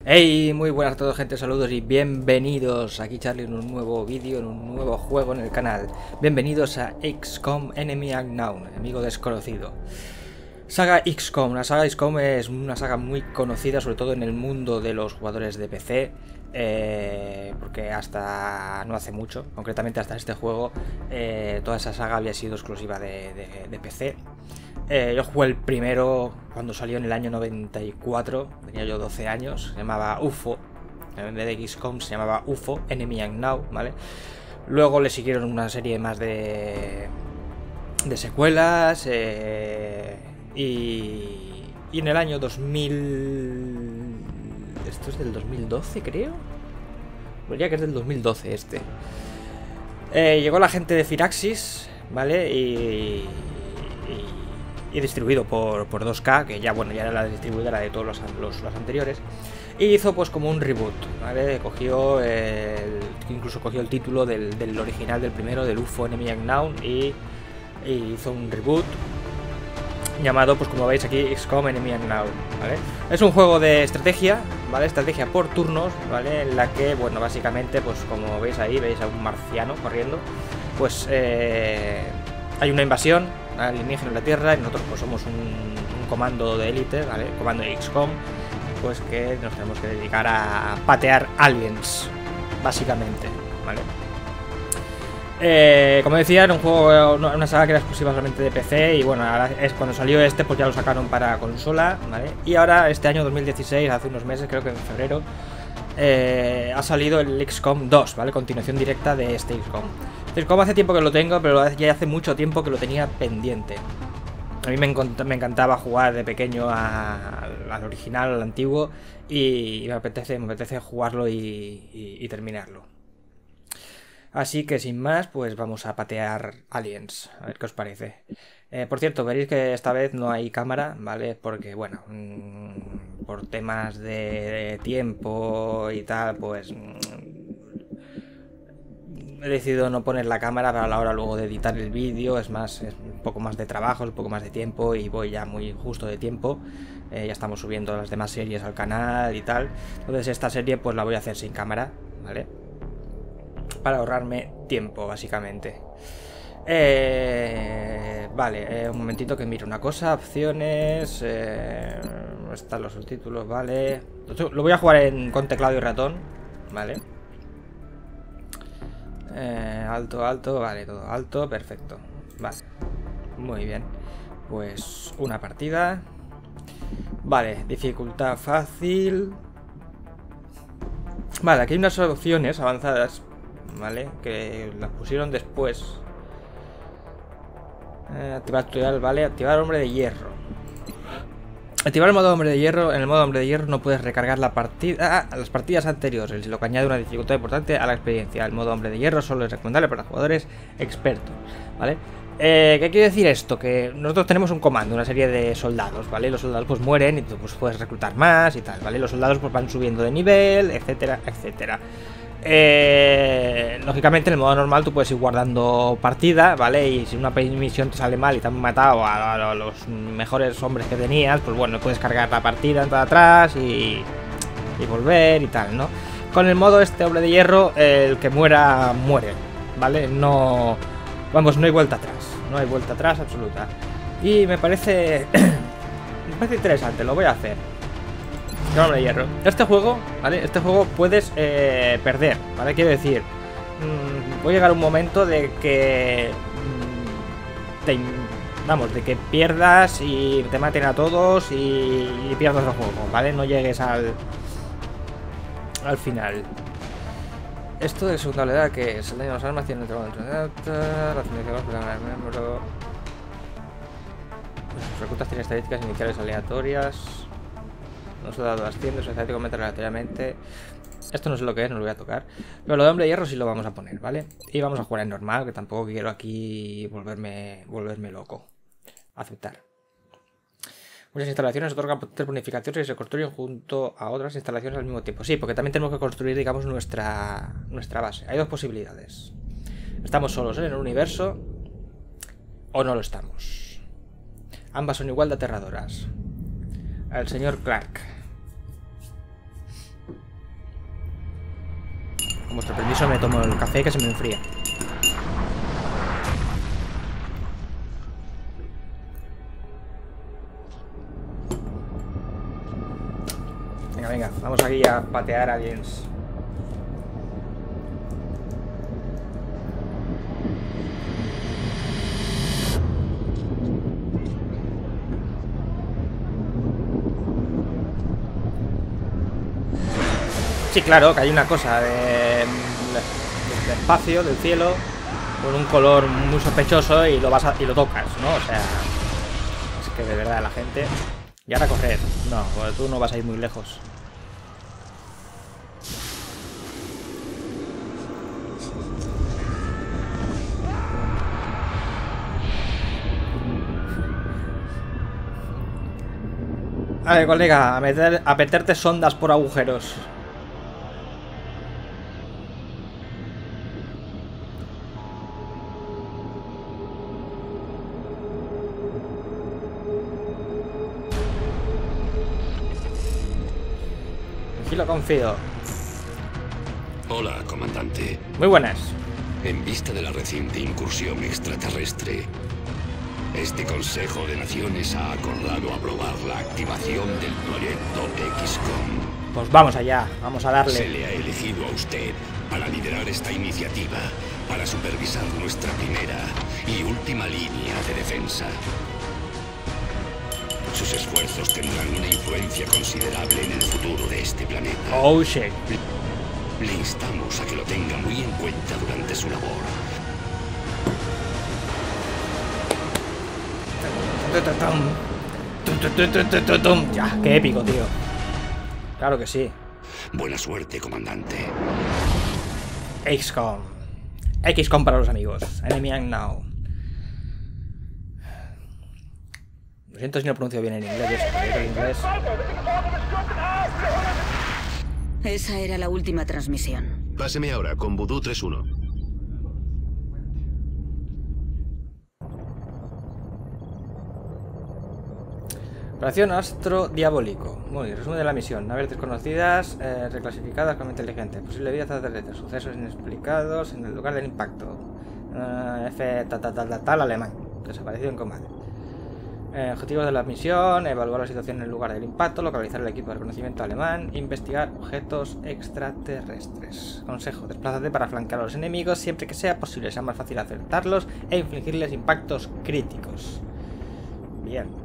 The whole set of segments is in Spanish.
Hey, muy buenas a todos, gente, saludos y bienvenidos. Aquí Charlie en un nuevo vídeo, en un nuevo juego en el canal. Bienvenidos a XCOM Enemy Unknown, enemigo desconocido. Saga XCOM. La saga XCOM es una saga muy conocida, sobre todo en el mundo de los jugadores de PC. Porque hasta no hace mucho, concretamente hasta este juego, toda esa saga había sido exclusiva de PC. Yo jugué el primero cuando salió en el año 94, tenía yo 12 años, se llamaba UFO, en vez de XCOM se llamaba UFO, Enemy Unknown, ¿vale? Luego le siguieron una serie más de secuelas, y en el año 2000... Esto es del 2012, creo. Diría que es del 2012 este. Llegó la gente de Firaxis, ¿vale? Y distribuido por 2K, que ya, bueno, ya era la distribuidora de todos los anteriores. Y hizo pues como un reboot, ¿vale? Incluso cogió el título del original del primero, del UFO Enemy Unknown, y hizo un reboot llamado, pues como veis aquí, XCOM Enemy Unknown, ¿vale? Es un juego de estrategia, ¿vale? Estrategia por turnos, ¿vale? En la que, bueno, básicamente, pues como veis ahí, veis a un marciano corriendo, pues hay una invasión alienígena en la Tierra y nosotros pues somos un comando de élite, ¿vale? Comando de XCOM, pues que nos tenemos que dedicar a patear aliens, básicamente, ¿vale? Como decía, era un juego, una saga que era exclusiva solamente de PC. Y bueno, ahora es cuando salió este, pues ya lo sacaron para consola, ¿vale? Y ahora, este año 2016, hace unos meses, creo que en febrero, ha salido el XCOM 2, ¿vale? Continuación directa de este XCOM. XCOM hace tiempo que lo tengo, pero ya hace mucho tiempo que lo tenía pendiente. A mí me encantaba jugar de pequeño al original, al antiguo, y me apetece jugarlo y terminarlo. Así que sin más, pues vamos a patear aliens, a ver qué os parece. Por cierto, veréis que esta vez no hay cámara, ¿vale? Porque, bueno, por temas de tiempo y tal, pues he decidido no poner la cámara para la hora luego de editar el vídeo. Es un poco más de trabajo, es un poco más de tiempo y voy ya muy justo de tiempo. Ya estamos subiendo las demás series al canal y tal. Entonces esta serie pues la voy a hacer sin cámara, ¿vale? Para ahorrarme tiempo, básicamente. Vale, un momentito que miro una cosa. Opciones. Están los subtítulos, vale. Lo voy a jugar con teclado y ratón, vale. Alto, alto, vale, todo alto, perfecto. Vale, muy bien. Pues una partida. Vale, dificultad fácil. Vale, aquí hay unas opciones avanzadas, ¿vale? Que las pusieron después. Activar tutorial, ¿vale? Activar hombre de hierro. Activar el modo hombre de hierro. En el modo hombre de hierro no puedes recargar la partida a las partidas anteriores, lo que añade una dificultad importante a la experiencia. El modo hombre de hierro solo es recomendable para jugadores expertos, ¿vale? ¿Qué quiere decir esto? Que nosotros tenemos un comando, una serie de soldados, ¿vale? Los soldados pues mueren y tú pues puedes reclutar más y tal, ¿vale? Los soldados pues van subiendo de nivel, etcétera, etcétera. Lógicamente en el modo normal tú puedes ir guardando partida, ¿vale? Y si una misión te sale mal y te han matado a los mejores hombres que tenías, pues bueno, puedes cargar la partida para atrás y volver y tal, ¿no? Con el modo este hombre de hierro, el que muera, muere, ¿vale? No... Vamos, no hay vuelta atrás. No hay vuelta atrás absoluta. Y me parece... me parece interesante, lo voy a hacer. Hombre de hierro. Este juego, ¿vale? Este juego puedes perder, ¿vale? Quiero decir, puede llegar un momento de que vamos, de que pierdas y te maten a todos y pierdas el juego, ¿vale? No llegues al final. Esto de segunda habilidad que es el daño de las armas, tiene el trabajo la miembro. Los reclutas tienen estadísticas iniciales aleatorias. No se ha dado asciende, su estadístico aumenta aleatoriamente. Esto no sé lo que es, no lo voy a tocar. Pero lo de hombre de hierro sí lo vamos a poner, ¿vale? Y vamos a jugar en normal, que tampoco quiero aquí volverme loco. Aceptar. Muchas instalaciones otorgan potentes bonificaciones y se construyen junto a otras instalaciones al mismo tiempo. Sí, porque también tenemos que construir, digamos, nuestra base. Hay dos posibilidades. Estamos solos en el universo o no lo estamos. Ambas son igual de aterradoras. El señor Clark. Con vuestro permiso me tomo el café que se me enfría. Venga, venga, vamos aquí a patear aliens. Sí, claro, que hay una cosa del espacio, del cielo, con un color muy sospechoso y lo tocas, ¿no? O sea, es que de verdad la gente... Y ahora correr. No, bueno, tú no vas a ir muy lejos. A ver, colega, a meterte sondas por agujeros. Aquí lo confío. Hola, comandante. Muy buenas. En vista de la reciente incursión extraterrestre, este Consejo de Naciones ha acordado aprobar la activación del proyecto XCOM. Pues vamos allá, vamos a darle. Se le ha elegido a usted para liderar esta iniciativa, para supervisar nuestra primera y última línea de defensa. Sus esfuerzos tendrán una influencia considerable en el futuro de este planeta. Oh, shit. Le instamos a que lo tenga muy en cuenta durante su labor. Ya, qué épico, tío. Claro que sí. Buena suerte, comandante. XCOM. XCOM para los amigos. Enemy Unknown. Lo siento si no pronuncio bien en inglés. El inglés. Esa era la última transmisión. Páseme ahora con Voodoo 3-1. Operación Astro Diabólico. Muy bien, resumen de la misión. Naves desconocidas, reclasificadas como inteligentes. Posible vida extraterrestre. Sucesos inexplicados en el lugar del impacto. F tal alemán. Desaparecido en combate. Objetivos de la misión: evaluar la situación en el lugar del impacto, localizar el equipo de reconocimiento alemán, investigar objetos extraterrestres. Consejo: desplázate para flanquear a los enemigos siempre que sea posible, sea más fácil acertarlos e infligirles impactos críticos. Bien.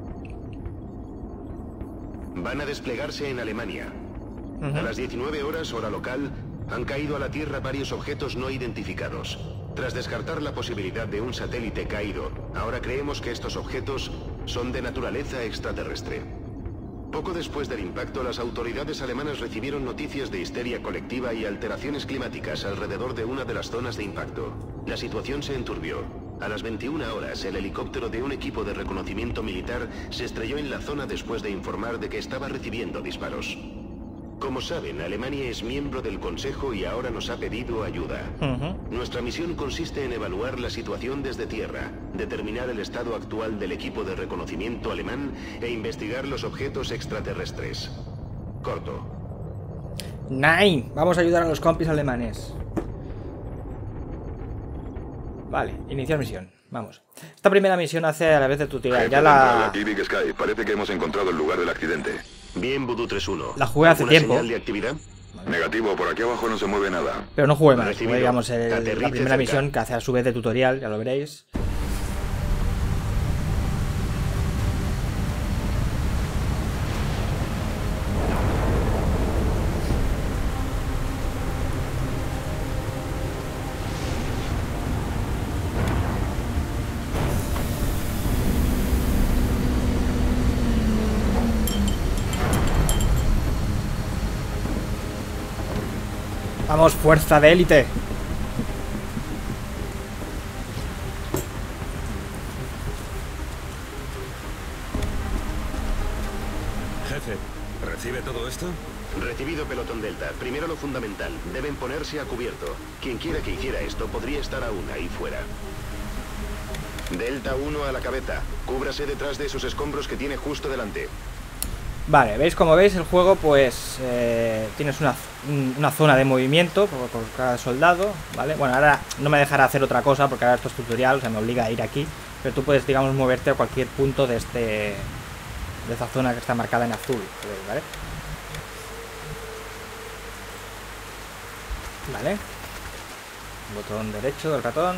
Van a desplegarse en Alemania. A las 19 horas, hora local, han caído a la Tierra varios objetos no identificados. Tras descartar la posibilidad de un satélite caído, ahora creemos que estos objetos son de naturaleza extraterrestre. Poco después del impacto, las autoridades alemanas recibieron noticias de histeria colectiva y alteraciones climáticas alrededor de una de las zonas de impacto. La situación se enturbió. A las 21 horas, el helicóptero de un equipo de reconocimiento militar se estrelló en la zona después de informar de que estaba recibiendo disparos. Como saben, Alemania es miembro del Consejo y ahora nos ha pedido ayuda. Nuestra misión consiste en evaluar la situación desde tierra, determinar el estado actual del equipo de reconocimiento alemán e investigar los objetos extraterrestres. Corto. Nine. Vamos a ayudar a los compis alemanes. Vale, iniciar misión. Vamos. Esta primera misión hace a la vez de tutorial. Ya la... Aquí Big Sky. Parece que hemos encontrado el lugar del accidente. Bien, Voodoo 3-1. La jugué hace tiempo. ¿Señal de actividad? Negativo, por aquí abajo no se mueve nada. Pero no jugué más. Recibido. Jugué, digamos, la Aterrice primera cerca. misión que hace a su vez de tutorial. Ya lo veréis. Vamos, fuerza de élite. Jefe, ¿recibe todo esto? Recibido, pelotón Delta. Primero lo fundamental. Deben ponerse a cubierto. Quien quiera que hiciera esto podría estar aún ahí fuera. Delta 1 a la cabeza. Cúbrase detrás de esos escombros que tiene justo delante. Vale, veis, como veis, el juego pues tienes una zona de movimiento por cada soldado, ¿vale? Bueno, ahora no me dejará hacer otra cosa porque ahora esto es tutorial, o sea, me obliga a ir aquí. Pero tú puedes, digamos, moverte a cualquier punto de esta zona que está marcada en azul, ¿vale? Vale. Botón derecho del ratón.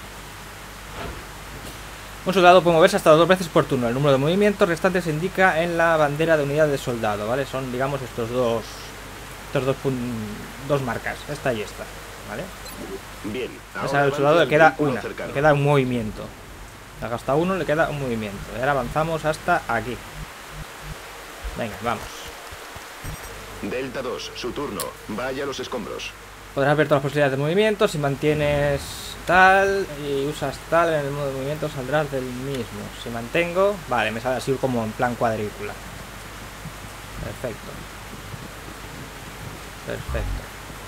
Un soldado puede moverse hasta 2 veces por turno. El número de movimientos restantes se indica en la bandera de unidad de soldado, ¿vale? Son, digamos, estos dos marcas, esta y esta, ¿vale? Bien. O sea, al soldado le queda una, le queda un movimiento. Ha gastado uno, le queda un movimiento. Y ahora avanzamos hasta aquí. Venga, vamos. Delta 2, su turno. Vaya a los escombros. Podrás ver todas las posibilidades de movimiento. Si mantienes tal y usas tal en el modo de movimiento, saldrás del mismo. Si mantengo, vale, me sale así como en plan cuadrícula. Perfecto. Perfecto.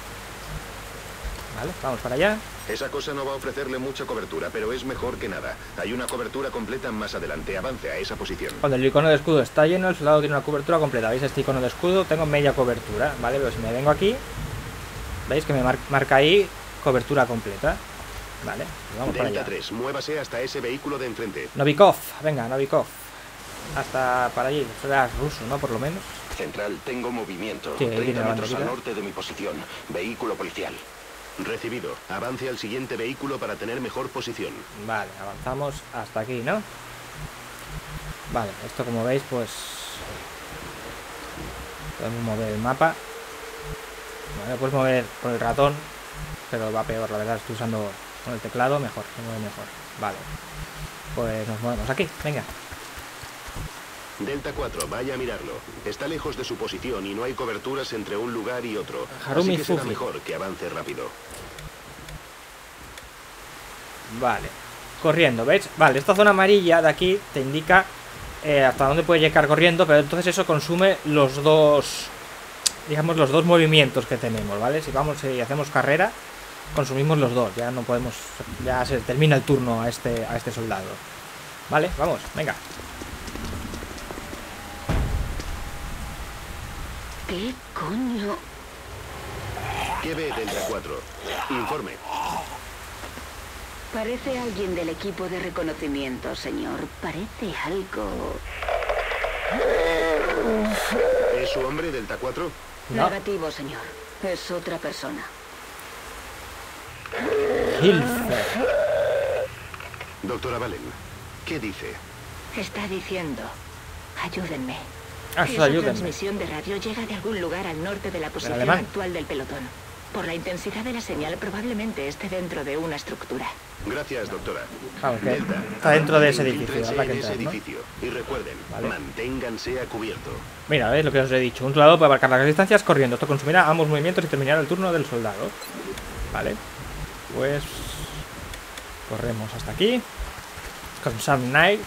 Vale, vamos para allá. Esa cosa no va a ofrecerle mucha cobertura, pero es mejor que nada. Hay una cobertura completa más adelante. Avance a esa posición. Cuando el icono de escudo está lleno, el soldado tiene una cobertura completa. ¿Veis este icono de escudo? Tengo media cobertura, ¿vale? Pero si me vengo aquí, ¿veis que me marca ahí cobertura completa? Vale, vamos para allá. Delta 3, muévase hasta ese vehículo de enfrente. Novikov, venga, Novikov. Hasta para allí, será ruso, ¿no? Por lo menos. Central, tengo movimiento. Sí, 30 metros bandera. al norte de mi posición. Vehículo policial. Recibido. Avance al siguiente vehículo para tener mejor posición. Vale, avanzamos hasta aquí, ¿no? Vale, esto como veis, pues podemos mover el mapa. Vale, puedes mover con el ratón, pero va peor, la verdad. Estoy usando con el teclado, mejor, se mueve mejor. Vale, pues nos movemos aquí, venga. Delta 4, vaya a mirarlo. Está lejos de su posición y no hay coberturas entre un lugar y otro. Harumi Así que será Fuji. mejor que avance rápido. Vale, corriendo, ¿veis? Vale, esta zona amarilla de aquí te indica hasta dónde puedes llegar corriendo, pero entonces eso consume los dos, digamos, los dos movimientos que tenemos, ¿vale? Si vamos y hacemos carrera, consumimos los dos, ya no podemos, ya se termina el turno a este soldado. Vale, vamos, venga. ¿Qué coño? ¿Qué ve Delta 4? Informe. Parece alguien del equipo de reconocimiento, señor. Parece algo... ¿Es su hombre Delta 4? No. Negativo, señor. Es otra persona. Hilfer. Doctora Valen, ¿qué dice? Está diciendo... Ayúdenme. Ah, eso Esa ayúdenme. transmisión de radio llega de algún lugar al norte de la posición alemán. actual del pelotón. Por la intensidad de la señal, probablemente esté dentro de una estructura. Gracias, doctora. Claro, que Delta, está dentro de ese edificio, infíltrense habrá que en ese entrar, ¿no? edificio. Y recuerden, Vale. manténganse a cubierto. Mira, ¿ves lo que os he dicho? Un soldado puede abarcar las distancias corriendo. Esto consumirá ambos movimientos y terminará el turno del soldado. Vale. Pues... corremos hasta aquí. Con Sam Knight.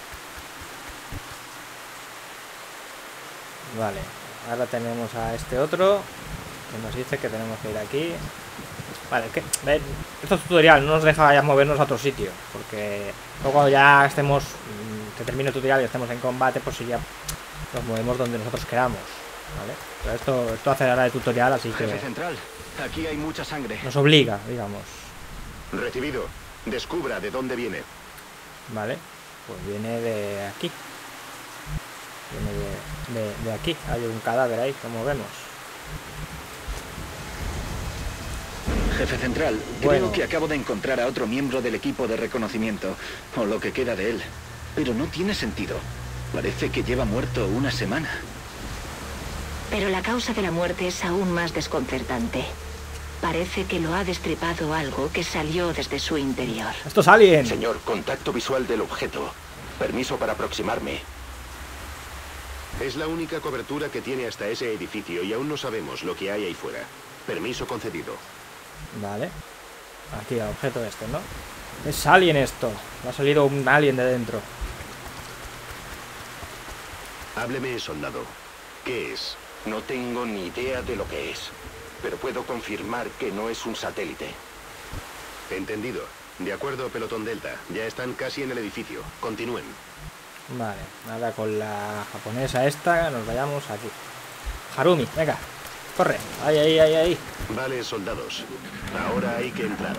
Vale. Ahora tenemos a este otro que nos dice que tenemos que ir aquí. Vale, que esto es tutorial, no nos deja ya movernos a otro sitio. Porque luego cuando ya estemos... que termine el tutorial y estemos en combate, pues si ya nos movemos donde nosotros queramos, ¿vale? Pero esto hace ahora de tutorial, así que Jefe Central, aquí hay mucha sangre. nos obliga, digamos. Recibido. Descubra de dónde viene. Vale, pues viene de aquí. Viene de aquí. Hay un cadáver ahí, como vemos. Jefe Central, Bueno. creo que acabo de encontrar a otro miembro del equipo de reconocimiento, o lo que queda de él. Pero no tiene sentido. Parece que lleva muerto una semana. Pero la causa de la muerte es aún más desconcertante. Parece que lo ha destripado algo que salió desde su interior. ¡Esto es Alien! Señor, contacto visual del objeto. Permiso para aproximarme. Es la única cobertura que tiene hasta ese edificio y aún no sabemos lo que hay ahí fuera. Permiso concedido. Vale. Aquí el objeto este, ¿no? Es Alien esto. Me ha salido un Alien de dentro. Hábleme, soldado. ¿Qué es? No tengo ni idea de lo que es, pero puedo confirmar que no es un satélite. Entendido. De acuerdo, pelotón Delta. Ya están casi en el edificio. Continúen. Vale, nada con la japonesa esta, nos vayamos aquí. Harumi, venga, corre. Ahí, ahí, ahí, ahí. Vale, soldados. Ahora hay que entrar.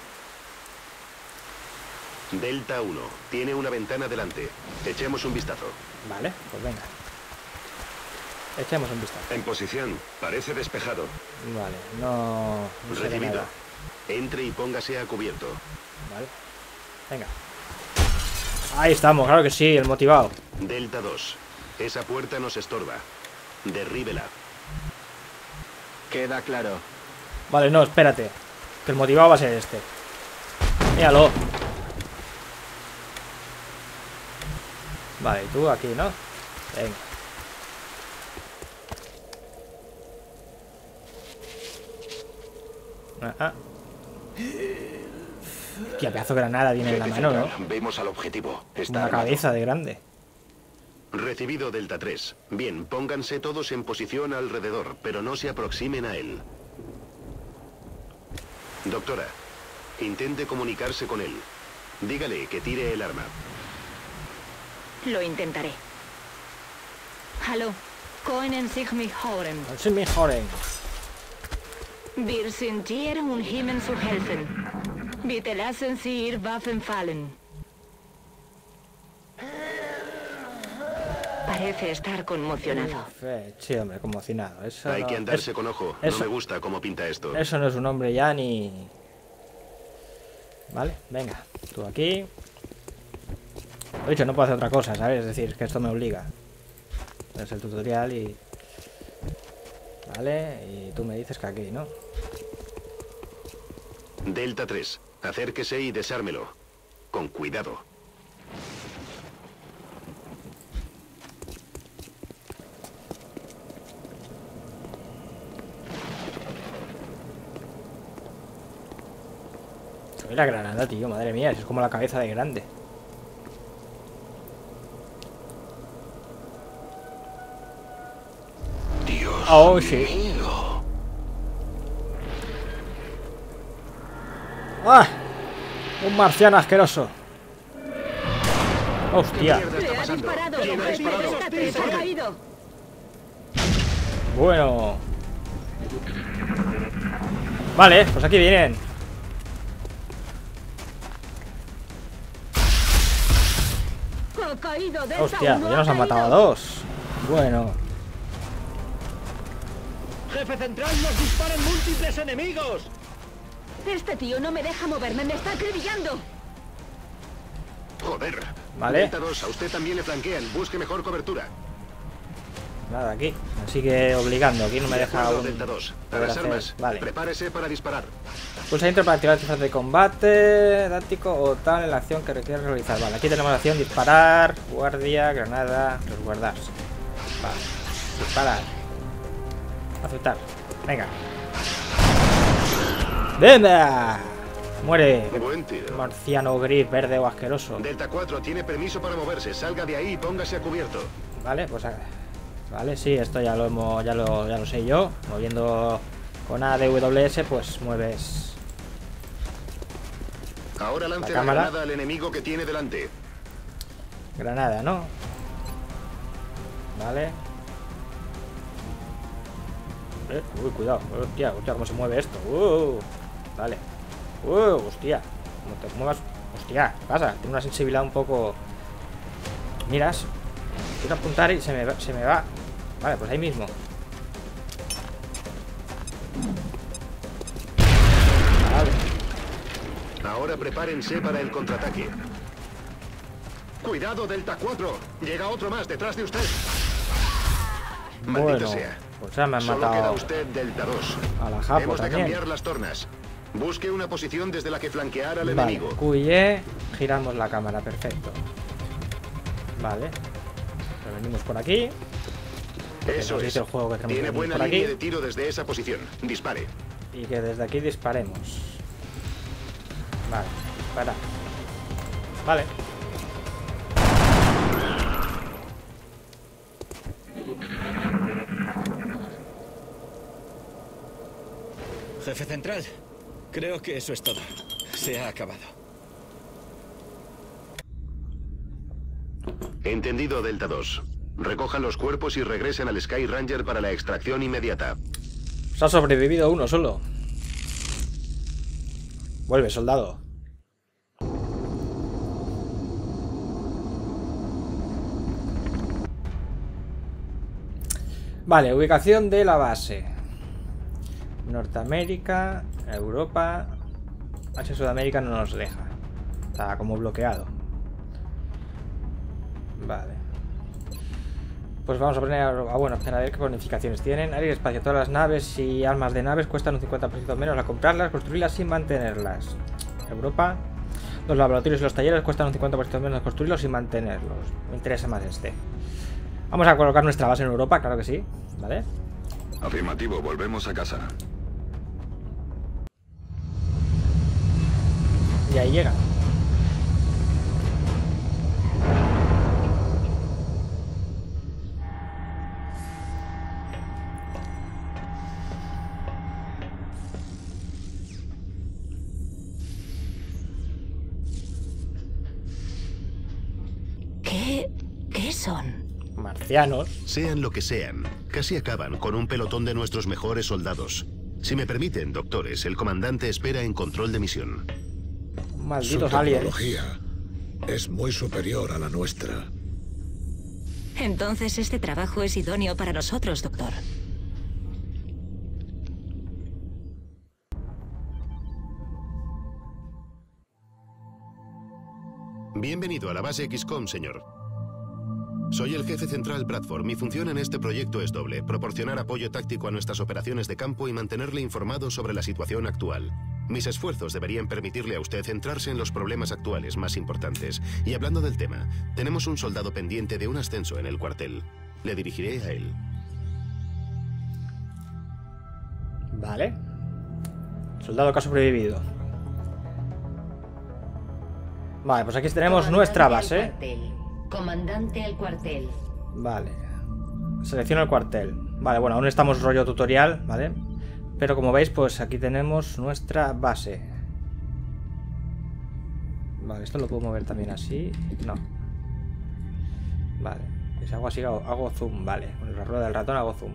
Delta 1. Tiene una ventana delante. Echemos un vistazo. Vale, pues venga. Echemos un vistazo. En posición. Parece despejado. Vale, no se ve Recibido. nada. Entre y póngase a cubierto. Vale, venga. Ahí estamos, claro que sí, el motivado. Delta 2. Esa puerta nos estorba. Derríbela. Queda claro. Vale, no, espérate. Que el motivado va a ser este. Míralo. Vale, y tú aquí, ¿no? Venga. Ajá. Hostia, pedazo de granada tiene en la Jefe mano, ¿no? central, vemos al objetivo. Está Una armado. cabeza de grande. Recibido Delta 3. Bien, pónganse todos en posición alrededor, pero no se aproximen a él. Doctora, intente comunicarse con él. Dígale que tire el arma. Lo intentaré. Hallo, können sich mich hören? Sí, me joden. Wir sind hier, um Ihnen zu helfen. Bitte lassen Sie Ihre Waffen fallen. Parece estar conmocionado. Sí, hombre, conmocionado. Eso Hay no, que andarse con ojo. eso- No me gusta cómo pinta esto. eso no es un hombre ya ni... Vale, venga. Tú aquí. He dicho, no puedo hacer otra cosa, ¿sabes? Es decir, que esto me obliga. Es el tutorial y... Vale, y tú me dices que aquí, ¿no? Delta 3. Acérquese y desármelo. Con cuidado. Soy la granada, tío, madre mía, es como la cabeza de grande. Dios Oh, sí. mío. ¡Ah! Un marciano asqueroso. Hostia. ¡Le ha disparado! ¡Delta 3 ha caído! Bueno. Vale, pues aquí vienen. ¡Ha caído! Delta Hostia, 1 pues ya ha nos han matado a caído. dos. Bueno. ¡Jefe central, nos disparan múltiples enemigos! Este tío no me deja moverme, me está acribillando. Joder. Vale. Delta 2, a usted también le flanquean. Busque mejor cobertura. Nada, aquí. Me sigue obligando. Aquí no me De deja acuerdo, aún Delta 2. A poder las hacer- armas. Vale. Prepárese para disparar. Pulsa intro para activar el cifras de combate, táctico o tal en la acción que requiere realizar. Vale, aquí tenemos la acción disparar, guardia, granada, resguardarse. Vale, disparar. Aceptar. Venga. ¡Venga! Muere. Buen tiro. Marciano gris, verde o asqueroso. Delta 4 tiene permiso para moverse. Salga de ahí y póngase a cubierto. Vale, pues vale, sí, esto ya lo sé yo. Moviendo con ADWS, pues mueves. Ahora lance La la cámara. granada al enemigo que tiene delante. Granada, ¿no? Vale. Uy, cuidado. Hostia, hostia, cómo se mueve esto. Vale. Hostia. Como te muevas. Hostia, ¿qué pasa? Tengo una sensibilidad un poco. Miras. Quiero apuntar y se me va. Vale, pues ahí mismo. Vale. Ahora prepárense para el contraataque. Cuidado, Delta 4. Llega otro más detrás de usted. Maldito Bueno, sea. pues ya me han Solo queda matado usted, Delta 2. a la Japo Hemos de también. cambiar las tornas. Busque una posición desde la que flanquear al Vale, enemigo. QE, giramos la cámara, perfecto. Vale. Pues venimos por aquí. Eso nos es. dice el juego que tenemos que Tiene venir buena por aquí. línea de tiro desde esa posición. Dispare. Y que desde aquí disparemos. Vale, dispara. Vale. Jefe central, creo que eso es todo. Se ha acabado. Entendido, Delta 2. Recojan los cuerpos y regresen al Sky Ranger para la extracción inmediata. Se ha sobrevivido uno solo. Vuelve, soldado. Vale, ubicación de la base. Norteamérica, Europa. H Sudamérica no nos deja. Está como bloqueado. Vale. Pues vamos a poner a ver qué bonificaciones tienen. Aire y espacio. Todas las naves y armas de naves cuestan un 50% menos a comprarlas, construirlas y mantenerlas. Europa. Los laboratorios y los talleres cuestan un 50% menos construirlos y mantenerlos. Me interesa más este. Vamos a colocar nuestra base en Europa, claro que sí. ¿Vale? Afirmativo, volvemos a casa. Y ahí llega. ¿Qué son? Marcianos. Sean lo que sean, casi acaban con un pelotón de nuestros mejores soldados. Si me permiten, doctores, el comandante espera en control de misión. Malditos Su aliens. tecnología es muy superior a la nuestra. Entonces este trabajo es idóneo para nosotros, doctor. Bienvenido a la base XCOM, señor. Soy el jefe central Bradford. Mi función en este proyecto es doble: proporcionar apoyo táctico a nuestras operaciones de campo y mantenerle informado sobre la situación actual. Mis esfuerzos deberían permitirle a usted centrarse en los problemas actuales más importantes. Y hablando del tema, tenemos un soldado pendiente de un ascenso en el cuartel. Le dirigiré a él. Vale. Soldado que ha sobrevivido. Vale, pues aquí tenemos nuestra base. Comandante al cuartel. Vale. Selecciona el cuartel. Vale, bueno, aún estamos rollo tutorial, ¿vale? Pero como veis, pues aquí tenemos nuestra base. Vale, esto lo puedo mover también así. No. Vale. Si hago así, hago zoom, vale. Con la rueda del ratón hago zoom.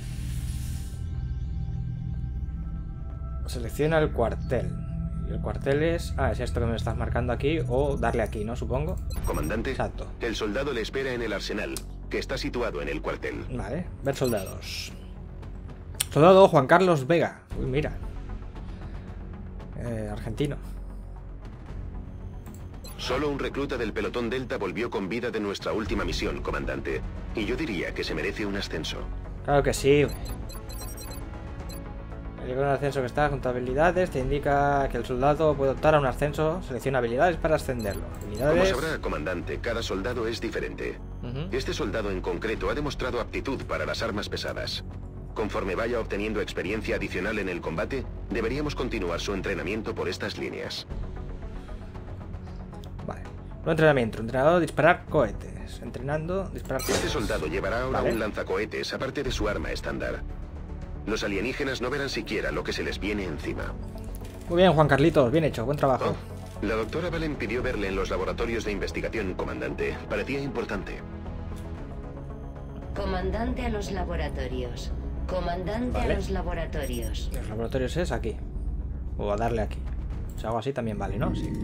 Selecciona el cuartel. Y el cuartel es... Ah, es esto que me estás marcando aquí. O darle aquí, ¿no? Supongo. Comandante, Exacto. El soldado le espera en el arsenal, que está situado en el cuartel. Vale, ver soldados. Soldado Juan Carlos Vega. Uy, mira. Argentino. Solo un recluta del pelotón Delta volvió con vida de nuestra última misión, comandante. Y yo diría que se merece un ascenso. Claro que sí. El icono de ascenso que está junto a habilidades te indica que el soldado puede optar a un ascenso. Selecciona habilidades para ascenderlo. Habilidades... Como sabrá, comandante, cada soldado es diferente. Este soldado en concreto ha demostrado aptitud para las armas pesadas. Conforme vaya obteniendo experiencia adicional en el combate, deberíamos continuar su entrenamiento por estas líneas. Vale. Nuevo entrenamiento. Entrenador, disparar cohetes. Entrenando, disparar cohetes. Este soldado llevará ahora Vale. un lanzacohetes, aparte de su arma estándar. Los alienígenas no verán siquiera lo que se les viene encima. Muy bien, Juan Carlitos. Bien hecho. Buen trabajo. La doctora Valen pidió verle en los laboratorios de investigación, comandante. Parecía importante. Comandante a los laboratorios. Comandante Vale. a los laboratorios. Los laboratorios es aquí. O a darle aquí. Si hago así también vale, ¿no? Sí.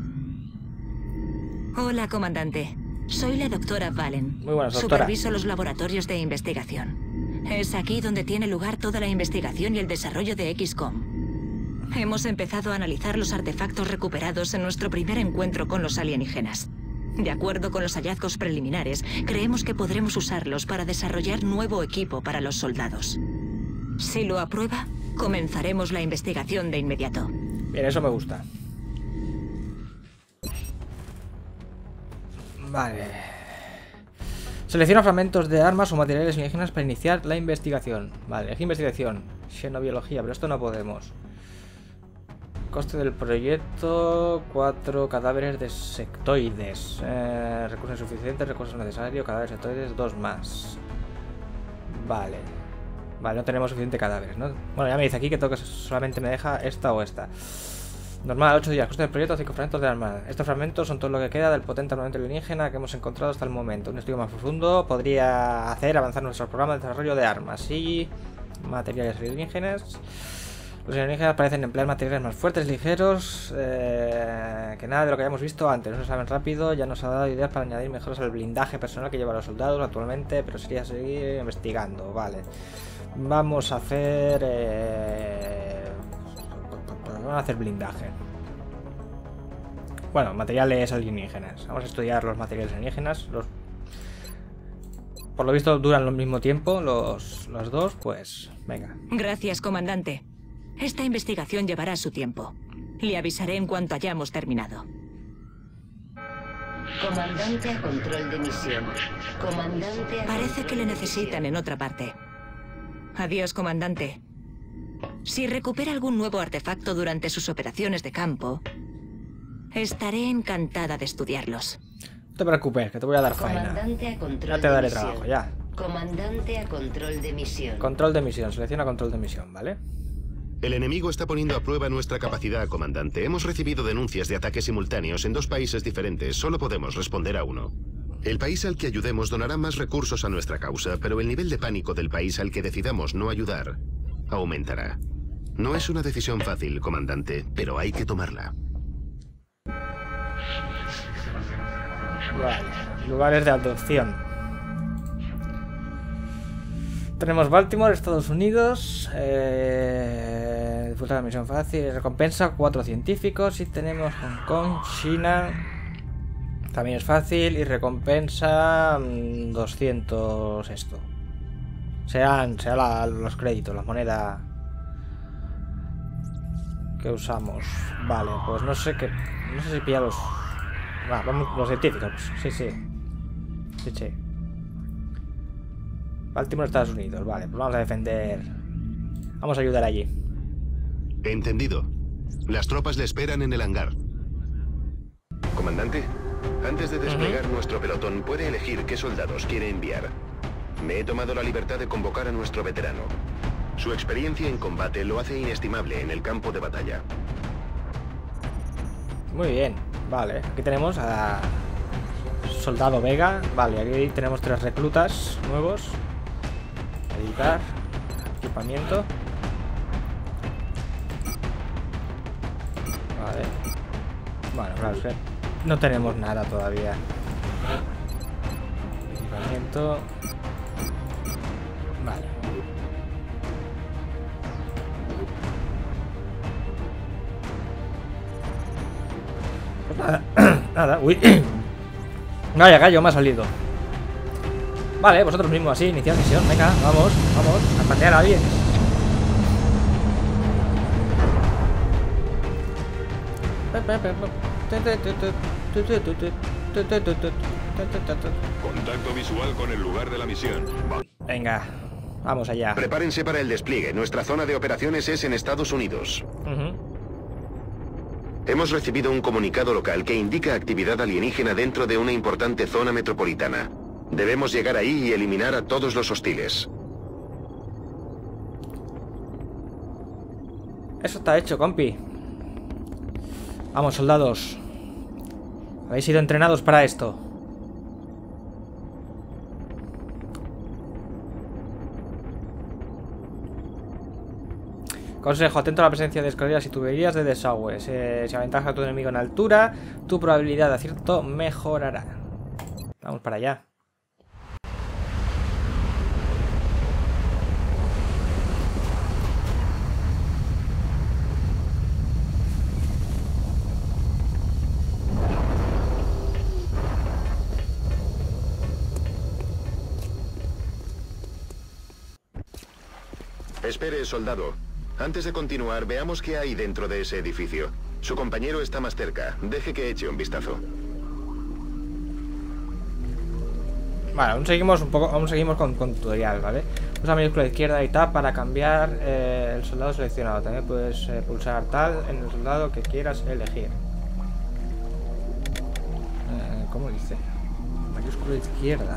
Hola, comandante. Soy la doctora Valen. Muy buenas, doctora. Superviso los laboratorios de investigación. Es aquí donde tiene lugar toda la investigación y el desarrollo de XCOM. Hemos empezado a analizar los artefactos recuperados en nuestro primer encuentro con los alienígenas. De acuerdo con los hallazgos preliminares, creemos que podremos usarlos para desarrollar nuevo equipo para los soldados. Si lo aprueba, comenzaremos la investigación de inmediato. Bien, eso me gusta. Vale. Selecciona fragmentos de armas o materiales alienígenas para iniciar la investigación. Vale, elegí investigación. Xenobiología, pero esto no podemos. Coste del proyecto: 4 cadáveres de sectoides. Recursos insuficientes, recursos necesarios, cadáveres sectoides, 2 más. Vale. Vale, no tenemos suficiente cadáveres, ¿no? Bueno, ya me dice aquí que solamente me deja esta o esta. Normal, 8 días. Coste del proyecto, 5 fragmentos de arma. Estos fragmentos son todo lo que queda del potente armamento alienígena que hemos encontrado hasta el momento. Un estudio más profundo podría hacer avanzar nuestro programa de desarrollo de armas y materiales alienígenas. Los alienígenas parecen emplear materiales más fuertes y ligeros que nada de lo que hayamos visto antes. No saben rápido, ya nos ha dado ideas para añadir mejoras al blindaje personal que llevan los soldados actualmente, pero sería seguir investigando. Vale. Vamos a hacer... vamos a hacer blindaje. Bueno, materiales alienígenas. Vamos a estudiar los materiales alienígenas. Por lo visto duran al mismo tiempo los dos, pues venga. Gracias, comandante. Esta investigación llevará su tiempo. Le avisaré en cuanto hayamos terminado. Comandante a control de misión. Comandante a Parece que le necesitan en otra parte. Adiós, comandante. Si recupera algún nuevo artefacto durante sus operaciones de campo, estaré encantada de estudiarlos. No te preocupes, que te voy a dar faena. Comandante a control Ya te daré de misión. trabajo, ya. Comandante a control de misión. Control de misión, selecciona control de misión, ¿vale? El enemigo está poniendo a prueba nuestra capacidad, comandante. Hemos recibido denuncias de ataques simultáneos en 2 países diferentes. Solo podemos responder a uno. El país al que ayudemos donará más recursos a nuestra causa, pero el nivel de pánico del país al que decidamos no ayudar aumentará. No es una decisión fácil, comandante, pero hay que tomarla. Vale, lugares de adopción. Tenemos Baltimore, Estados Unidos. Disfruta de la misión fácil. Recompensa 4 científicos. Y tenemos Hong Kong, China. También es fácil. Y recompensa 200 esto. Serán los créditos, la moneda que usamos. Vale, pues no sé qué. No sé si pilla los. Vamos, los científicos. Sí. Baltimore, Estados Unidos. Vale, pues vamos a defender. Vamos a ayudar allí. Entendido. Las tropas le esperan en el hangar. Comandante, antes de desplegar nuestro pelotón, puede elegir qué soldados quiere enviar. Me he tomado la libertad de convocar a nuestro veterano. Su experiencia en combate lo hace inestimable en el campo de batalla. Muy bien, vale. Aquí tenemos a Soldado Vega. Vale, aquí tenemos 3 reclutas nuevos. Editar. Equipamiento. Vale. Bueno, claro, es que no tenemos nada todavía. Equipamiento. Vale. Pues nada. Nada, uy. Vaya gallo me ha salido. Vale, vosotros mismos así, iniciar misión. Venga, vamos, a patear a alguien. Contacto visual con el lugar de la misión. Venga, vamos allá. Prepárense para el despliegue. Nuestra zona de operaciones es en Estados Unidos. Hemos recibido un comunicado local que indica actividad alienígena dentro de una importante zona metropolitana. Debemos llegar ahí y eliminar a todos los hostiles. Eso está hecho, compi. Vamos, soldados. Habéis sido entrenados para esto. Consejo, atento a la presencia de escaleras y tuberías de desagüe. Si aventaja a tu enemigo en altura, tu probabilidad de acierto mejorará. Vamos para allá. Espere, soldado. Antes de continuar, veamos qué hay dentro de ese edificio. Su compañero está más cerca. Deje que eche un vistazo. Vale, aún seguimos con tutorial, ¿vale? Usa mayúscula izquierda y tab para cambiar el soldado seleccionado. También puedes pulsar tal en el soldado que quieras elegir. ¿Cómo dice? Mayúscula izquierda.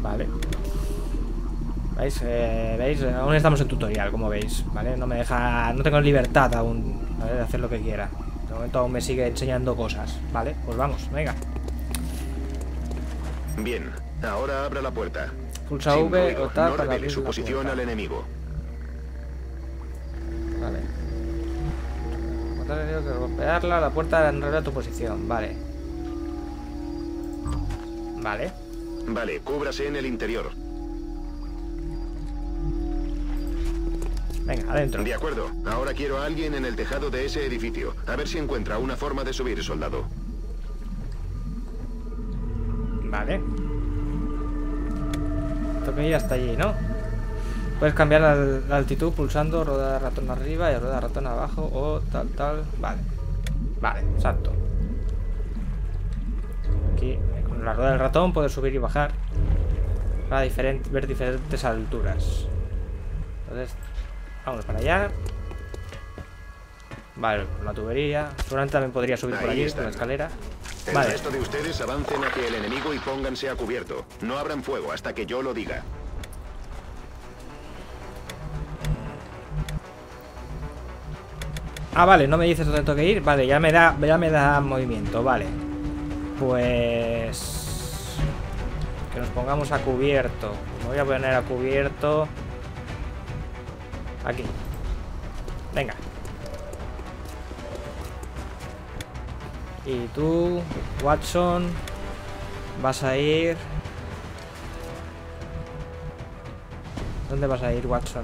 Vale. ¿Veis? ¿Veis? Aún estamos en tutorial, como veis, ¿vale? No me deja... No tengo libertad aún, ¿vale? De hacer lo que quiera. De momento aún me sigue enseñando cosas, ¿vale? Pues vamos, venga. Bien, ahora abra la puerta. Pulsa Sin V ruido, o tab no para revele abrir su la posición puerta. al enemigo. Vale. Tengo que golpearla, la puerta revela tu posición, vale. Vale. Vale, cúbrase en el interior. Venga, adentro. De acuerdo, ahora quiero a alguien en el tejado de ese edificio. A ver si encuentra una forma de subir, soldado. Vale. Tengo que ir hasta allí, ¿no? Puedes cambiar la altitud pulsando rueda de ratón arriba y rueda de ratón abajo o tal, tal. Vale. Vale, exacto. Aquí, con la rueda del ratón puedes subir y bajar para ver diferentes alturas. Entonces, vamos para allá. Vale, la tubería. Seguramente también podría subir por Ahí aquí, está. por la escalera. El Vale. resto de ustedes avancen hacia el enemigo y pónganse a cubierto. No abran fuego hasta que yo lo diga. Ah, vale, no me dices dónde tengo que ir. Vale, ya me da movimiento, vale. Pues... que nos pongamos a cubierto. Me voy a poner a cubierto. Aquí. Venga. Y tú, Watson, vas a ir... ¿Dónde vas a ir, Watson?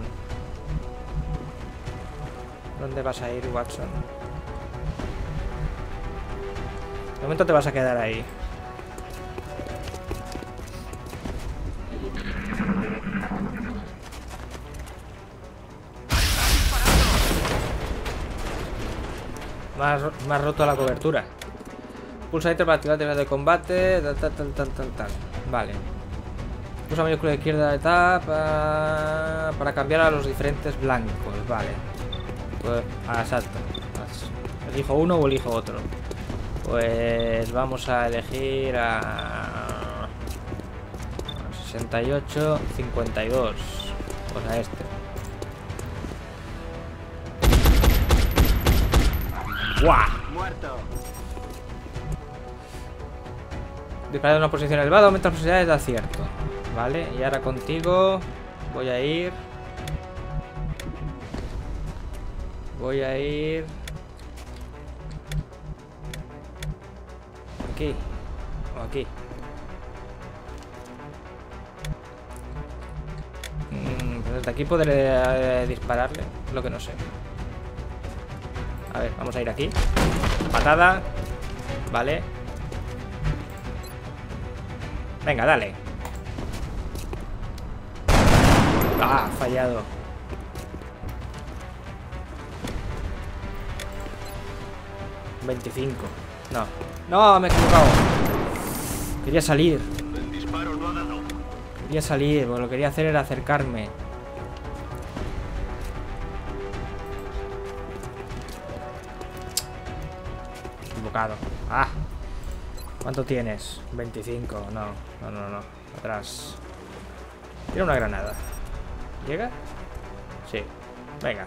¿Dónde vas a ir, Watson? De momento te vas a quedar ahí. Me has roto la cobertura. Pulsa Enter para activar actividad de combate. Tal. Vale. Pulsa mayúscula izquierda de tab para cambiar a los diferentes blancos. Vale. Pues, exacto. ¿Elijo uno o elijo otro? Pues vamos a elegir a 68, 52. Pues a este. ¡Guau! Muerto. Disparar en una posición elevada aumenta las posibilidades de acierto. Vale, y ahora contigo voy a ir. Aquí o aquí. Pues desde aquí podré dispararle, lo que no sé. A ver, vamos a ir aquí. Patada. Vale. Venga, dale. Ah, fallado. $25. No. No, me he equivocado. Quería salir. El disparo no ha dado. Quería salir, porque lo que quería hacer era acercarme. Equivocado. Ah. ¿Cuánto tienes? 25. No. Atrás. Tira una granada. ¿Llega? Sí. Venga.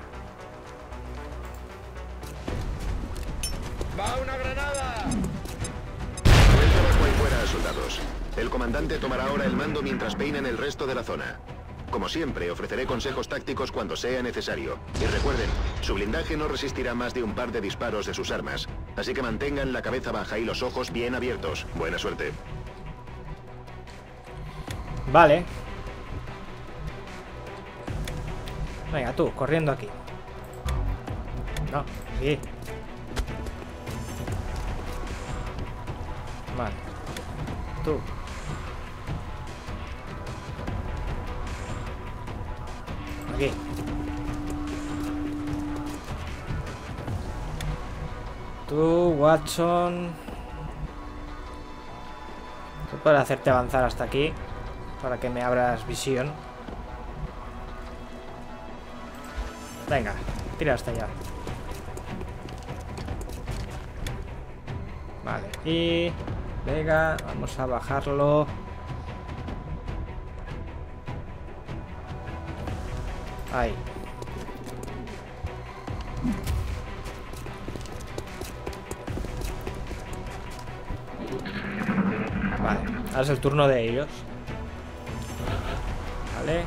¡Va una granada! Buen trabajo ahí fuera, soldados. El comandante tomará ahora el mando mientras peinan el resto de la zona. Como siempre, ofreceré consejos tácticos cuando sea necesario. Y recuerden, su blindaje no resistirá más de un par de disparos de sus armas. Así que mantengan la cabeza baja y los ojos bien abiertos. Buena suerte. Vale. Venga, tú, corriendo aquí. No, aquí. Vale. Tú. Aquí. Tú, Watson. Tú puedes hacerte avanzar hasta aquí para que me abras visión. Venga, tira hasta allá. Vale, y... Venga, vamos a bajarlo. Ahí. Vale, ahora es el turno de ellos. Vale.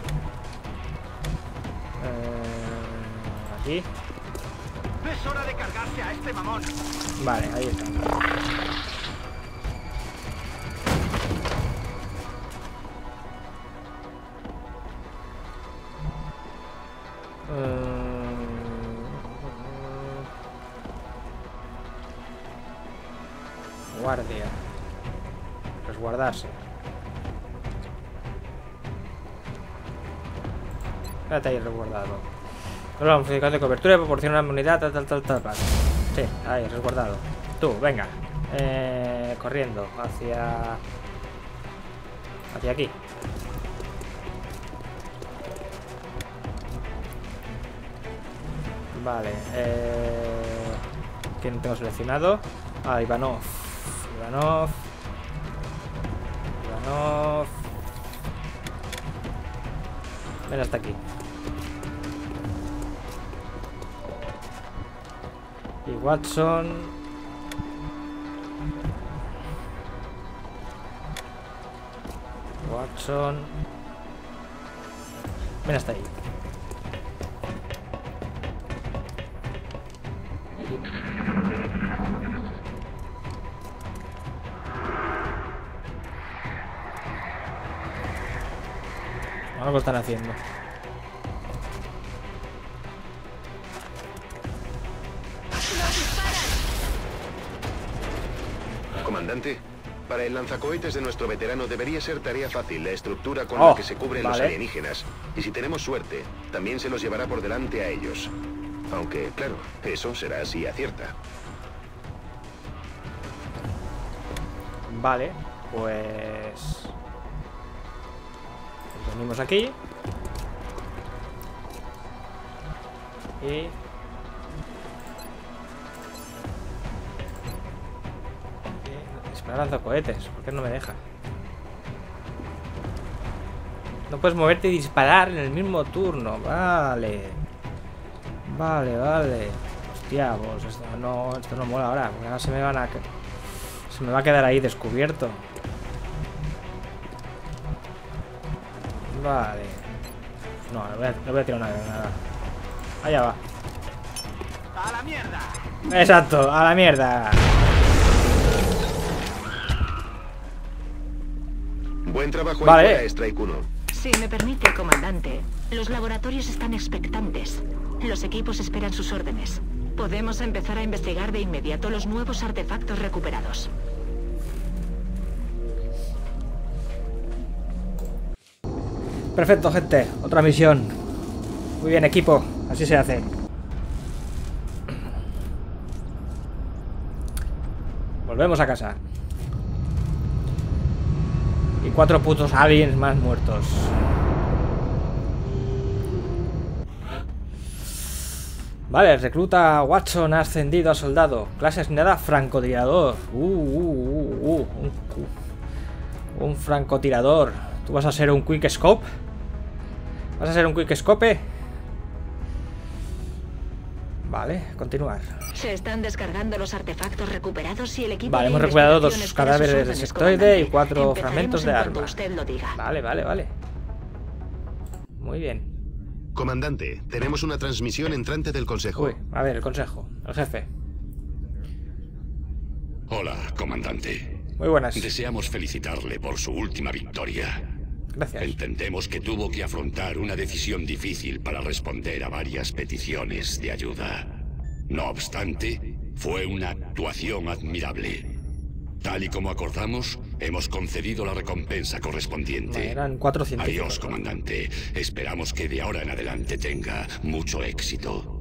Aquí. Es hora de cargarse a este mamón. Vale, ahí está. Guardia. Resguardarse. Espérate ahí, resguardado. Controla un modificador de cobertura y proporciona una inmunidad, tal. Sí, ahí, resguardado. Tú, venga. Corriendo hacia aquí. Vale. ¿Quién tengo seleccionado? Ah, Ivanov. Ven hasta aquí. Y Watson. Ven hasta ahí. Algo están haciendo. Comandante, para el lanzacohetes de nuestro veterano debería ser tarea fácil la estructura con la que se cubren los alienígenas. Y si tenemos suerte, también se los llevará por delante a ellos. Aunque, claro, eso será si acierta. Vale, pues... venimos aquí. Y... disparar lanzacohetes. ¿Por qué no me deja? No puedes moverte y disparar en el mismo turno. Vale. Vale. Hostia, pues esto no mola ahora. Porque ahora se me va a quedar ahí descubierto. Vale. No, no voy a tirar una granada. Allá va. ¡A la mierda! Exacto, a la mierda. Buen trabajo, vale. Strike 1. Si me permite, comandante, los laboratorios están expectantes. Los equipos esperan sus órdenes. Podemos empezar a investigar de inmediato los nuevos artefactos recuperados. Perfecto, gente. Otra misión. Muy bien, equipo. Así se hace. Volvemos a casa. Y 4 putos aliens más muertos. Vale, recluta Watson ha ascendido a soldado. Clase asignada francotirador. Un francotirador. ¿Tú vas a ser un quick scope? ¿Vas a ser un quick scope? Vale, continuar. Se están descargando los artefactos recuperados y el equipo. Vale, hemos recuperado 2 cadáveres de sectoide y 4 fragmentos de arma. Vale. Muy bien. Comandante, tenemos una transmisión entrante del Consejo. Uy, a ver, el Consejo, el jefe. Hola, comandante. Muy buenas. Deseamos felicitarle por su última victoria. Gracias. Entendemos que tuvo que afrontar una decisión difícil para responder a varias peticiones de ayuda. No obstante, fue una actuación admirable. Tal y como acordamos, hemos concedido la recompensa correspondiente. Vale, eran 4 científicos. Adiós, comandante. Esperamos que de ahora en adelante tenga mucho éxito.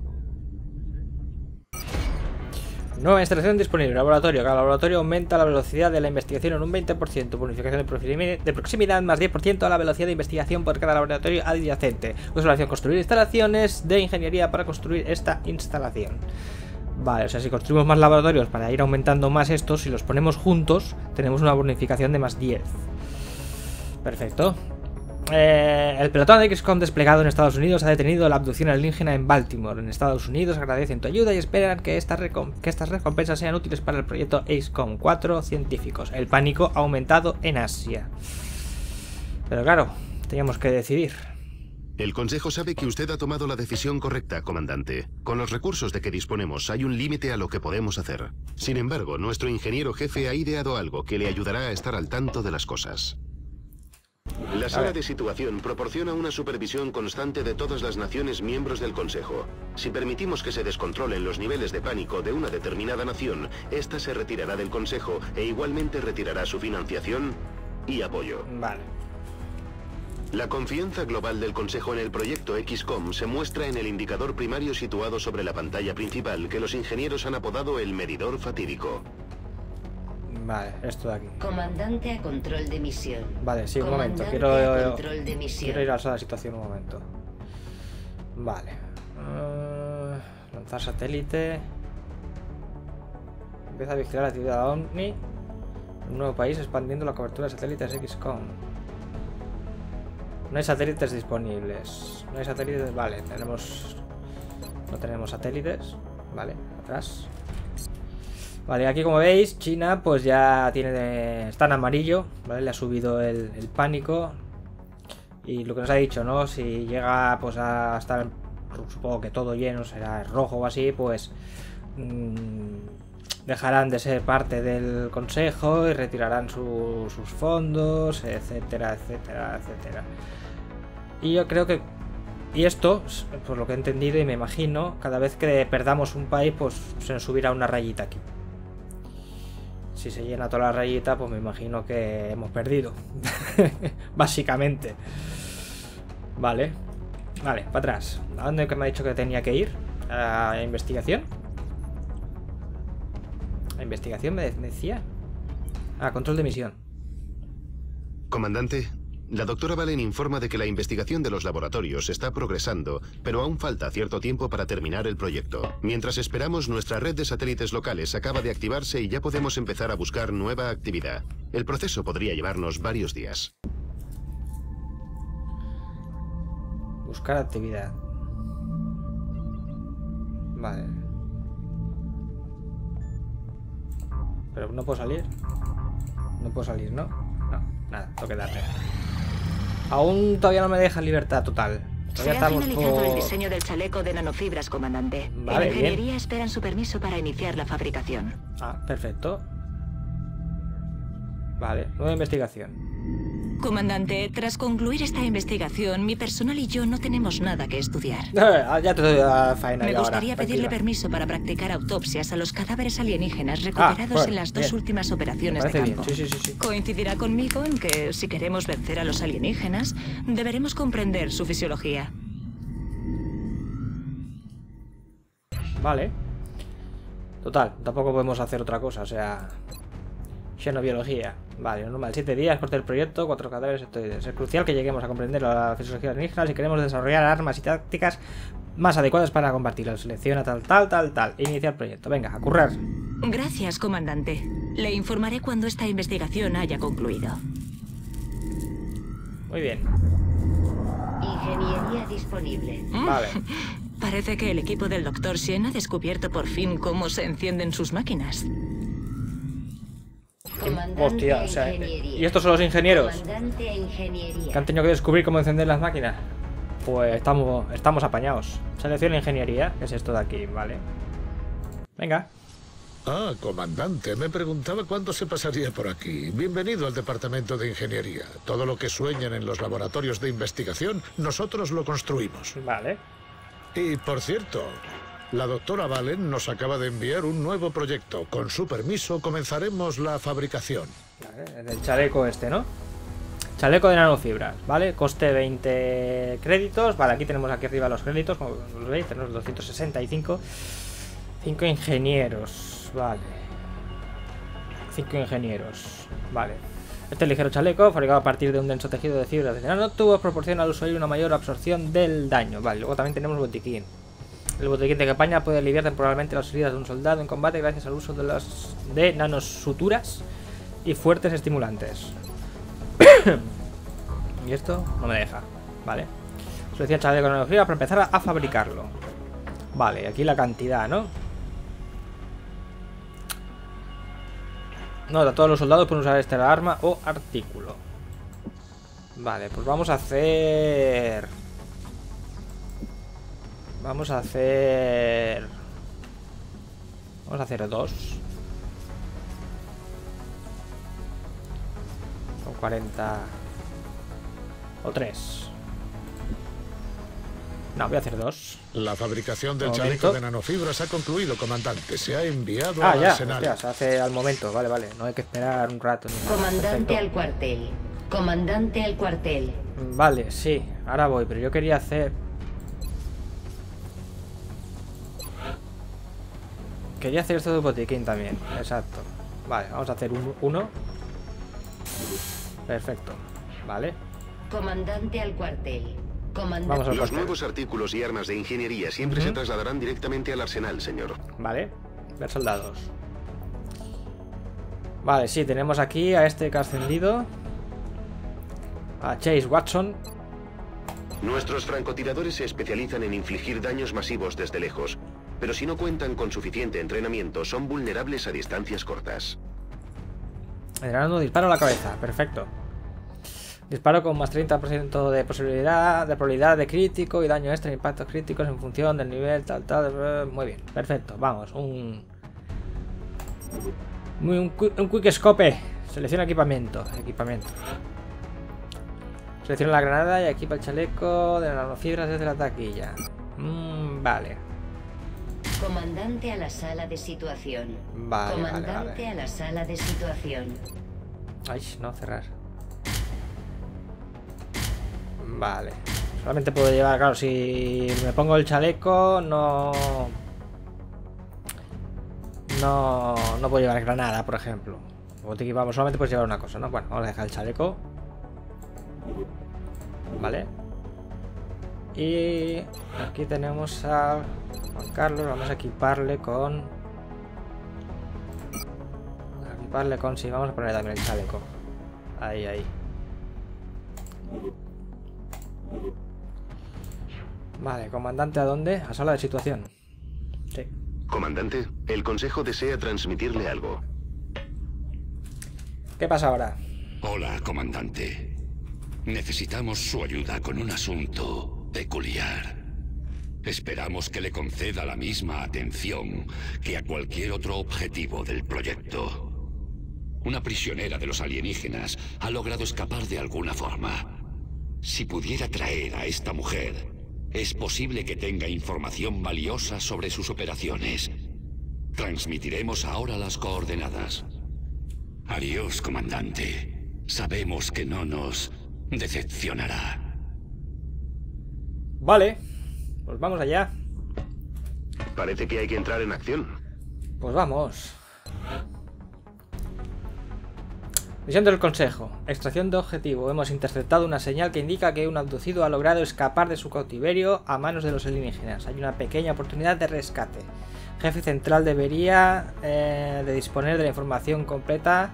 Nueva instalación disponible. Laboratorio. Cada laboratorio aumenta la velocidad de la investigación en un 20%. Bonificación de proximidad más 10% a la velocidad de investigación por cada laboratorio adyacente. Usa construir instalaciones de ingeniería para construir esta instalación. Vale, o sea, si construimos más laboratorios para ir aumentando más estos, si los ponemos juntos, tenemos una bonificación de más 10. Perfecto. El pelotón de XCOM desplegado en Estados Unidos ha detenido la abducción alienígena en Baltimore. En Estados Unidos agradecen tu ayuda y esperan que estas recompensas sean útiles para el proyecto XCOM 4 científicos. El pánico ha aumentado en Asia. Pero claro, teníamos que decidir. El Consejo sabe que usted ha tomado la decisión correcta, comandante. Con los recursos de que disponemos hay un límite a lo que podemos hacer. Sin embargo, nuestro ingeniero jefe ha ideado algo que le ayudará a estar al tanto de las cosas. La sala de situación proporciona una supervisión constante de todas las naciones miembros del Consejo. Si permitimos que se descontrolen los niveles de pánico de una determinada nación, esta se retirará del Consejo e igualmente retirará su financiación y apoyo. Vale. La confianza global del Consejo en el proyecto XCOM se muestra en el indicador primario situado sobre la pantalla principal que los ingenieros han apodado el medidor fatídico. Vale, esto de aquí. Comandante a control de misión. Vale, sí, un momento. Quiero ir a la sala de situación un momento. Vale. Lanzar satélite. Empieza a vigilar la actividad OVNI. Un nuevo país expandiendo la cobertura de satélites XCOM. No hay satélites disponibles. No hay satélites. Vale, tenemos. No tenemos satélites. Vale, atrás. Vale, aquí como veis, China pues ya tiene. Está en amarillo. Vale, le ha subido el pánico. Y lo que nos ha dicho, ¿no? Si llega pues a estar. Supongo que todo lleno, será rojo o así, pues. Dejarán de ser parte del consejo y retirarán sus fondos, etcétera, etcétera, etcétera. Y yo creo que... Y esto, por lo que he entendido y me imagino, cada vez que perdamos un país, pues se nos subirá una rayita aquí. Si se llena toda la rayita, pues me imagino que hemos perdido. Básicamente. Vale. Vale, para atrás. ¿A dónde me ha dicho que tenía que ir? A la investigación. ¿La investigación me decía? Ah, control de misión. Comandante, la doctora Valen informa de que la investigación de los laboratorios está progresando, pero aún falta cierto tiempo para terminar el proyecto. Mientras esperamos, nuestra red de satélites locales acaba de activarse y ya podemos empezar a buscar nueva actividad. El proceso podría llevarnos varios días. Buscar actividad. Vale. Pero no puedo salir. No puedo salir, ¿no? No, nada, tengo que darle. Aún todavía no me deja libertad total. Se ha finalizado el diseño del chaleco de nanofibras, comandante. Vale, en ingeniería esperan su permiso para iniciar la fabricación. Ah, perfecto. Vale, nueva investigación. Comandante, tras concluir esta investigación, mi personal y yo no tenemos nada que estudiar. Ya te doy la faena. Me gustaría pedirle permiso para practicar autopsias a los cadáveres alienígenas recuperados en las dos últimas operaciones de campo. Sí. Coincidirá conmigo en que, si queremos vencer a los alienígenas, deberemos comprender su fisiología. Vale. Total, tampoco podemos hacer otra cosa, o sea... Xenobiología. Vale, normal. 7 días, corte del proyecto, 4 cadáveres esteroides. Es crucial que lleguemos a comprender la fisiología alienígena si queremos desarrollar armas y tácticas más adecuadas para combatirlo. Selecciona tal. Inicia el proyecto. Venga, a currar. Gracias, comandante. Le informaré cuando esta investigación haya concluido. Muy bien. Ingeniería disponible. Vale. Parece que el equipo del Dr. Shen ha descubierto por fin cómo se encienden sus máquinas. Hostia, o sea, ¿y estos son los ingenieros que han tenido que descubrir cómo encender las máquinas? Pues estamos apañados. Selección ingeniería, que es esto de aquí, vale. Venga. Ah, comandante, me preguntaba cuándo se pasaría por aquí. Bienvenido al departamento de ingeniería. Todo lo que sueñan en los laboratorios de investigación, nosotros lo construimos. Vale. Y, por cierto, la doctora Valen nos acaba de enviar un nuevo proyecto. Con su permiso comenzaremos la fabricación. Vale, el chaleco este, ¿no? Chaleco de nanofibras, ¿vale? Coste 20 créditos. Vale, aquí tenemos aquí arriba los créditos, como los veis, tenemos 265. 5 ingenieros, vale. 5 ingenieros, vale. Este ligero chaleco, fabricado a partir de un denso tejido de fibras de nanotubos, proporciona al usuario una mayor absorción del daño. Vale, luego también tenemos botiquín. El botiquín de campaña puede aliviar temporalmente las heridas de un soldado en combate gracias al uso de nanosuturas y fuertes estimulantes. Y esto no me deja. Vale. Selecciona chaleco de tecnología para empezar a fabricarlo. Vale, aquí la cantidad, ¿no? Nota, todos los soldados pueden usar esta arma o artículo. Vale, pues vamos a hacer... Vamos a hacer 2. Con 40. O 3. No, voy a hacer 2. La fabricación del chaleco de nanofibras ha concluido, comandante. Se ha enviado al ya, arsenal. Hostia, se hace al momento. Vale, vale. No hay que esperar un rato. Comandante al cuartel. Comandante al cuartel. Vale, sí. Ahora voy, pero yo quería hacer... Quería hacer esto de botiquín también. Exacto. Vale, vamos a hacer 1. Perfecto. Vale. Comandante al cuartel. Comandante. Los nuevos artículos y armas de ingeniería siempre se trasladarán directamente al arsenal, señor. Vale. Ver soldados. Vale, sí, tenemos aquí a este que ha ascendido. A Chase Watson. Nuestros francotiradores se especializan en infligir daños masivos desde lejos, pero si no cuentan con suficiente entrenamiento, son vulnerables a distancias cortas. Generando disparo a la cabeza, perfecto. Disparo con más 30% de probabilidad de crítico y daño extra, impactos críticos en función del nivel, tal. Muy bien, perfecto, vamos, un quick scope. Selecciona equipamiento. Selecciona la granada y equipa el chaleco de nanofibras desde la taquilla. Vale. Comandante a la sala de situación. Vale, Comandante a la sala de situación. Ay, no, cerrar. Vale. Solamente puedo llevar, claro, si me pongo el chaleco, no puedo llevar granada, por ejemplo. O te equipamos, solamente puedes llevar una cosa, ¿no? Bueno, vamos a dejar el chaleco. Vale. Y aquí tenemos a Juan Carlos. Vamos a equiparle con... sí, vamos a poner también el chaleco. Ahí. Vale, comandante, ¿a dónde? A sala de situación. Sí. Comandante, el consejo desea transmitirle algo. ¿Qué pasa ahora? Hola, comandante. Necesitamos su ayuda con un asunto peculiar. Esperamos que le conceda la misma atención que a cualquier otro objetivo del proyecto. Una prisionera de los alienígenas ha logrado escapar de alguna forma. Si pudiera traer a esta mujer, es posible que tenga información valiosa sobre sus operaciones. Transmitiremos ahora las coordenadas. Adiós, comandante. Sabemos que no nos decepcionará. Vale, pues vamos allá. Parece que hay que entrar en acción. Pues vamos. Misión del consejo. Extracción de objetivo. Hemos interceptado una señal que indica que un abducido ha logrado escapar de su cautiverio a manos de los alienígenas. Hay una pequeña oportunidad de rescate. Jefe central debería de disponer de la información completa.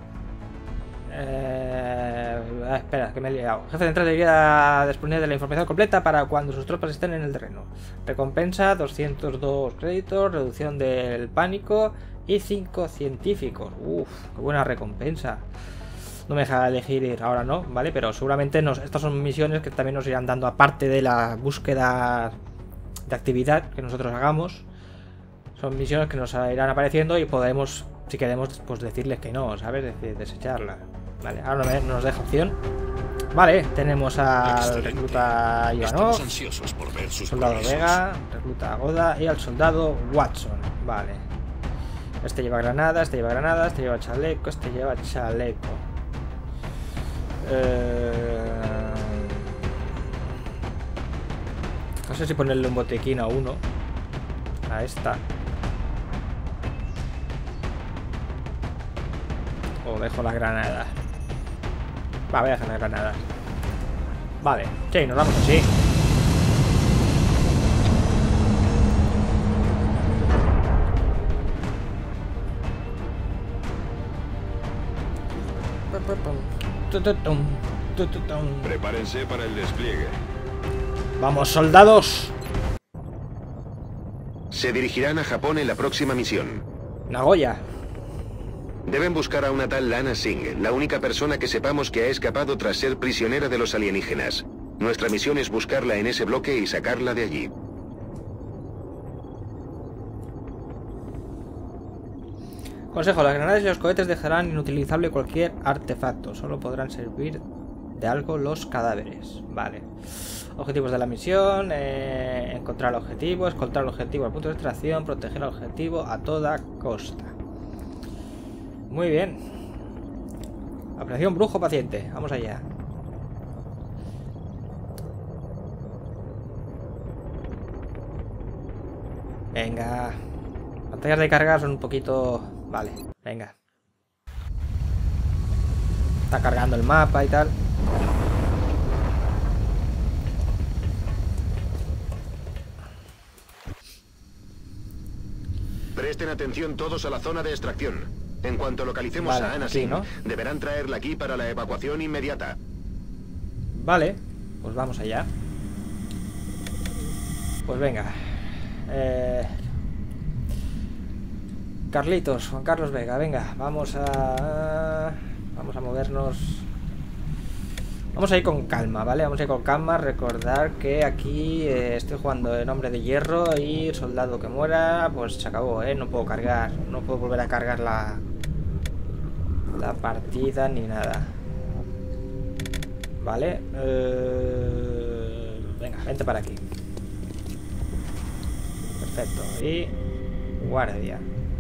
Espera, que me he liado. Jefe central debería disponer de la información completa para cuando sus tropas estén en el terreno. Recompensa 202 créditos, reducción del pánico y 5 científicos. Uff, qué buena recompensa. No me deja elegir ir ahora, no, ¿vale? Pero seguramente estas son misiones que también nos irán dando, aparte de la búsqueda de actividad que nosotros hagamos. Son misiones que nos irán apareciendo y podemos, si queremos, pues decirles que no, ¿sabes? Desecharla. Vale, ahora no nos deja opción. Vale, tenemos al recluta Ivanov, soldado Vega, recluta Goda y al soldado Watson. Vale. Este lleva granada, este lleva granada, este lleva chaleco, este lleva chaleco. No sé si ponerle un botiquín a uno. A esta. O dejo la granada. Va, voy a dejar la granada. Vale, sí, nos vamos así. Prepárense para el despliegue. ¡Vamos, soldados! Se dirigirán a Japón en la próxima misión. Nagoya. Deben buscar a una tal Lana Singh, la única persona que sepamos que ha escapado tras ser prisionera de los alienígenas. Nuestra misión es buscarla en ese bloque y sacarla de allí. Consejo, las granadas y los cohetes dejarán inutilizable cualquier artefacto. Solo podrán servir de algo los cadáveres. Vale. Objetivos de la misión. Encontrar el objetivo. Escoltar el objetivo al punto de extracción. Proteger al objetivo a toda costa. Muy bien. Operación Brujo Paciente. Vamos allá. Venga. Pantallas de carga son un poquito... Vale, venga. Está cargando el mapa y tal. Presten atención todos a la zona de extracción. En cuanto localicemos vale, a Ana aquí, Singh, ¿no? deberán traerla aquí para la evacuación inmediata. Vale, pues vamos allá. Pues venga. Carlitos, Juan Carlos Vega, venga, vamos a movernos. Vamos a ir con calma, ¿vale? Vamos a ir con calma. Recordar que aquí estoy jugando en Hombre de Hierro y soldado que muera, pues se acabó, ¿eh? No puedo cargar, no puedo volver a cargar la partida ni nada. Vale. Venga, vente para aquí. Perfecto. Y guardia.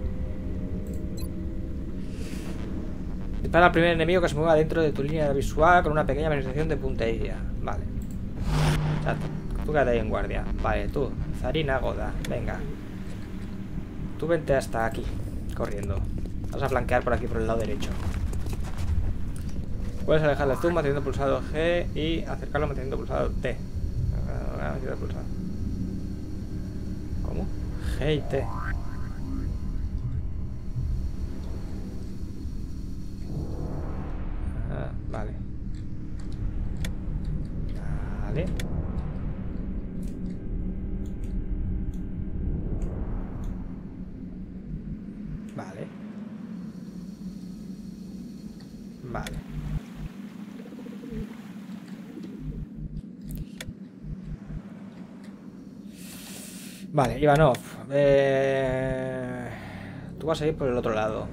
Dispara al primer enemigo que se mueva dentro de tu línea visual con una pequeña penalización de puntería. Vale. O sea, tú quédate ahí en guardia. Vale, tú. Zarina Goda. Venga. Tú vente hasta aquí. Corriendo. Vas a flanquear por aquí por el lado derecho. Puedes alejar el zoom manteniendo pulsado G y acercarlo manteniendo pulsado T. ¿Cómo? G y T. Vale. Vale. Vale. Vale. Vale, Ivanov. Tú vas a ir por el otro lado.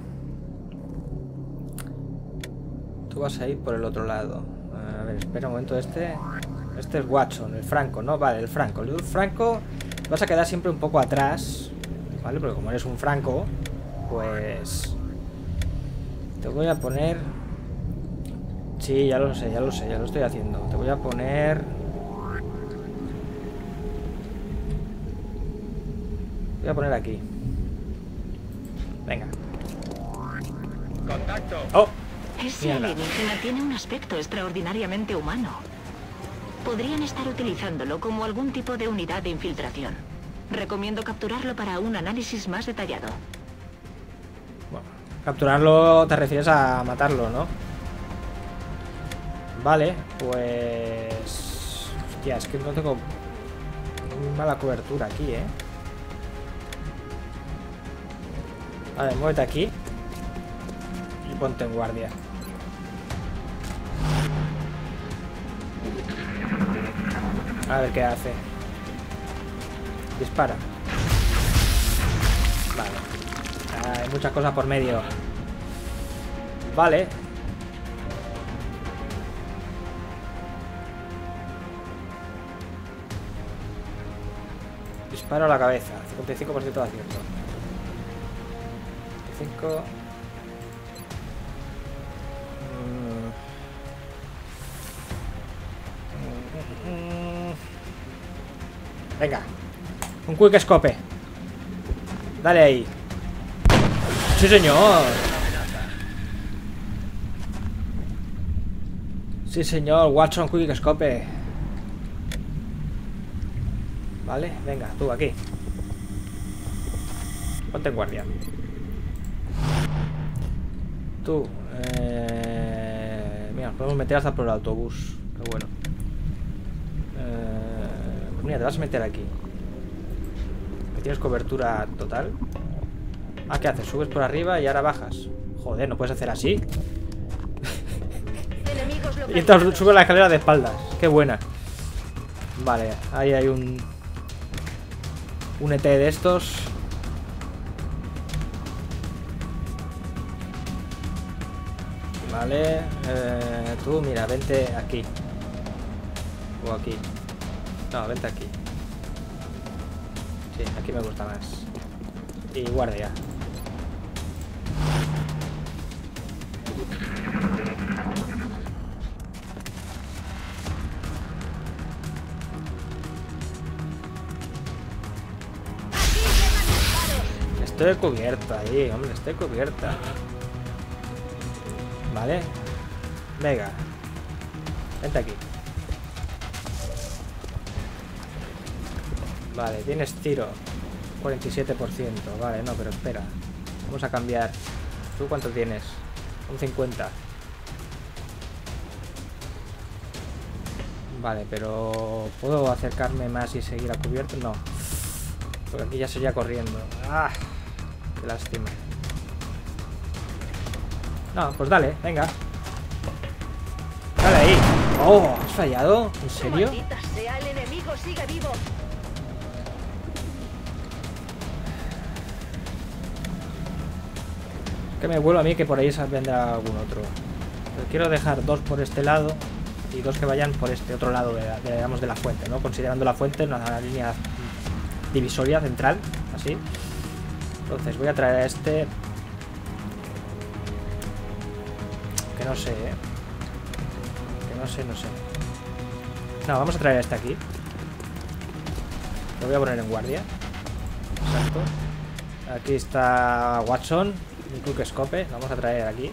Tú vas a ir por el otro lado. A ver, espera un momento. Este es Watson, el Franco, ¿no? Vale, el Franco. El Franco vas a quedar siempre un poco atrás, ¿vale? Porque como eres un Franco, pues... Te voy a poner... Sí, ya lo sé, ya lo estoy haciendo. Te voy a poner... Voy a poner aquí. Venga. ¡Contacto! ¡Oh! Ese alienígena tiene un aspecto extraordinariamente humano. Podrían estar utilizándolo como algún tipo de unidad de infiltración. Recomiendo capturarlo para un análisis más detallado. Bueno, capturarlo te refieres a matarlo, ¿no? Vale, pues... Hostia, es que no tengo muy mala cobertura aquí, ¿eh? Vale, muévete aquí y ponte en guardia. A ver qué hace. Dispara. Vale. Hay muchas cosas por medio. Vale. Disparo a la cabeza. 55% de acierto. 55. Venga. Un quick scope. Dale ahí. Sí, señor. Sí, señor. Watson quick scope. Vale, venga, tú aquí. Ponte en guardia. Tú Mira, nos podemos meter hasta por el autobús. Qué bueno. Pues mira, te vas a meter aquí. Que tienes cobertura total. Ah, ¿qué haces? Subes por arriba y ahora bajas. Joder, no puedes hacer así. Y entonces sube la escalera de espaldas. Qué buena. Vale, ahí hay un ET de estos. Vale, tú mira, vente aquí. O aquí. No, vente aquí. Sí, aquí me gusta más. Y guardia. Estoy cubierta ahí, hombre, estoy cubierta. Vale. Venga. Vente aquí. Vale, tienes tiro. 47%. Vale, no, pero espera. Vamos a cambiar. ¿Tú cuánto tienes? Un 50. Vale, pero ¿puedo acercarme más y seguir a cubierto? No. Porque aquí ya sería corriendo. ¡Ah! Qué lástima. No, pues dale, venga. Dale ahí. Oh, ¿has fallado? ¿En serio? Maldita sea, el enemigo sigue vivo. Que me vuelvo a mí que por ahí vendrá algún otro. Pero quiero dejar dos por este lado y dos que vayan por este otro lado digamos, de la fuente, ¿no? Considerando la fuente una línea divisoria central, así. Entonces voy a traer a este. Que no sé, ¿eh? Que no sé. No, vamos a traer a este aquí. Lo voy a poner en guardia. Exacto. Aquí está Watson. Mi Quickscope. Lo vamos a traer aquí.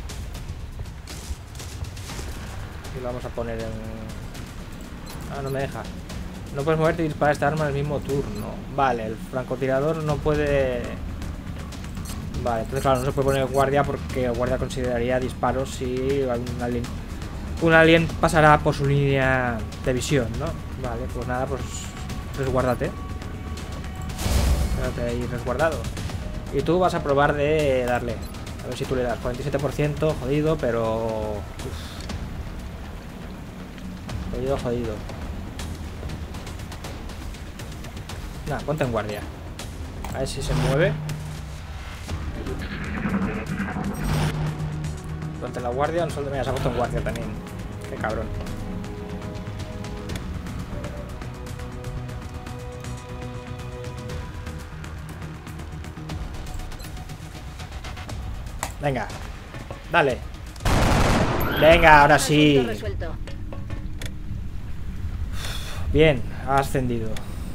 Y lo vamos a poner en... Ah, no me deja. No puedes moverte y disparar esta arma en el mismo turno. Vale, el francotirador no puede... Vale, entonces claro, no se puede poner guardia porque el guardia consideraría disparos si un alien pasará por su línea de visión, ¿no? Vale, pues nada, pues resguárdate. Quédate ahí resguardado. Y tú vas a probar de darle. A ver si tú le das. 47%, jodido, pero... Uf. Jodido. Nada, ponte en guardia. A ver si se mueve. Ponte en la guardia. No solo me has puesto en guardia también. Qué cabrón. Venga. Dale. Venga, ahora sí. Bien, ha ascendido.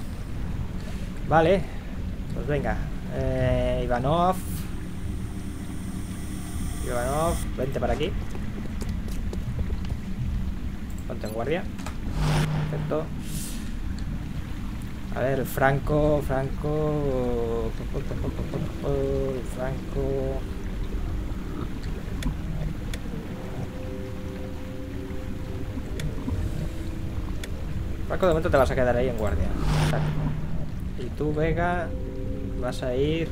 Vale. Pues venga. Ivanov, vente para aquí. Ponte en guardia. Perfecto. A ver, Franco. Franco. Franco, de momento te vas a quedar ahí en guardia. Exacto. Y tú, Vega, vas a ir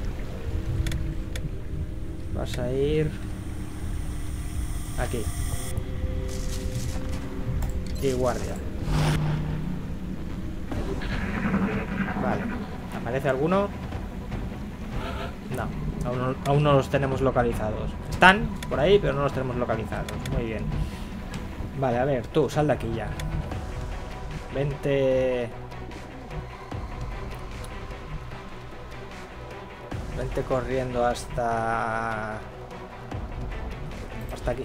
aquí. Y guardia. Vale. ¿Aparece alguno? No, aún no los tenemos localizados. Están por ahí, pero no los tenemos localizados. Muy bien. Vale, a ver, tú, sal de aquí ya. Vente corriendo hasta aquí.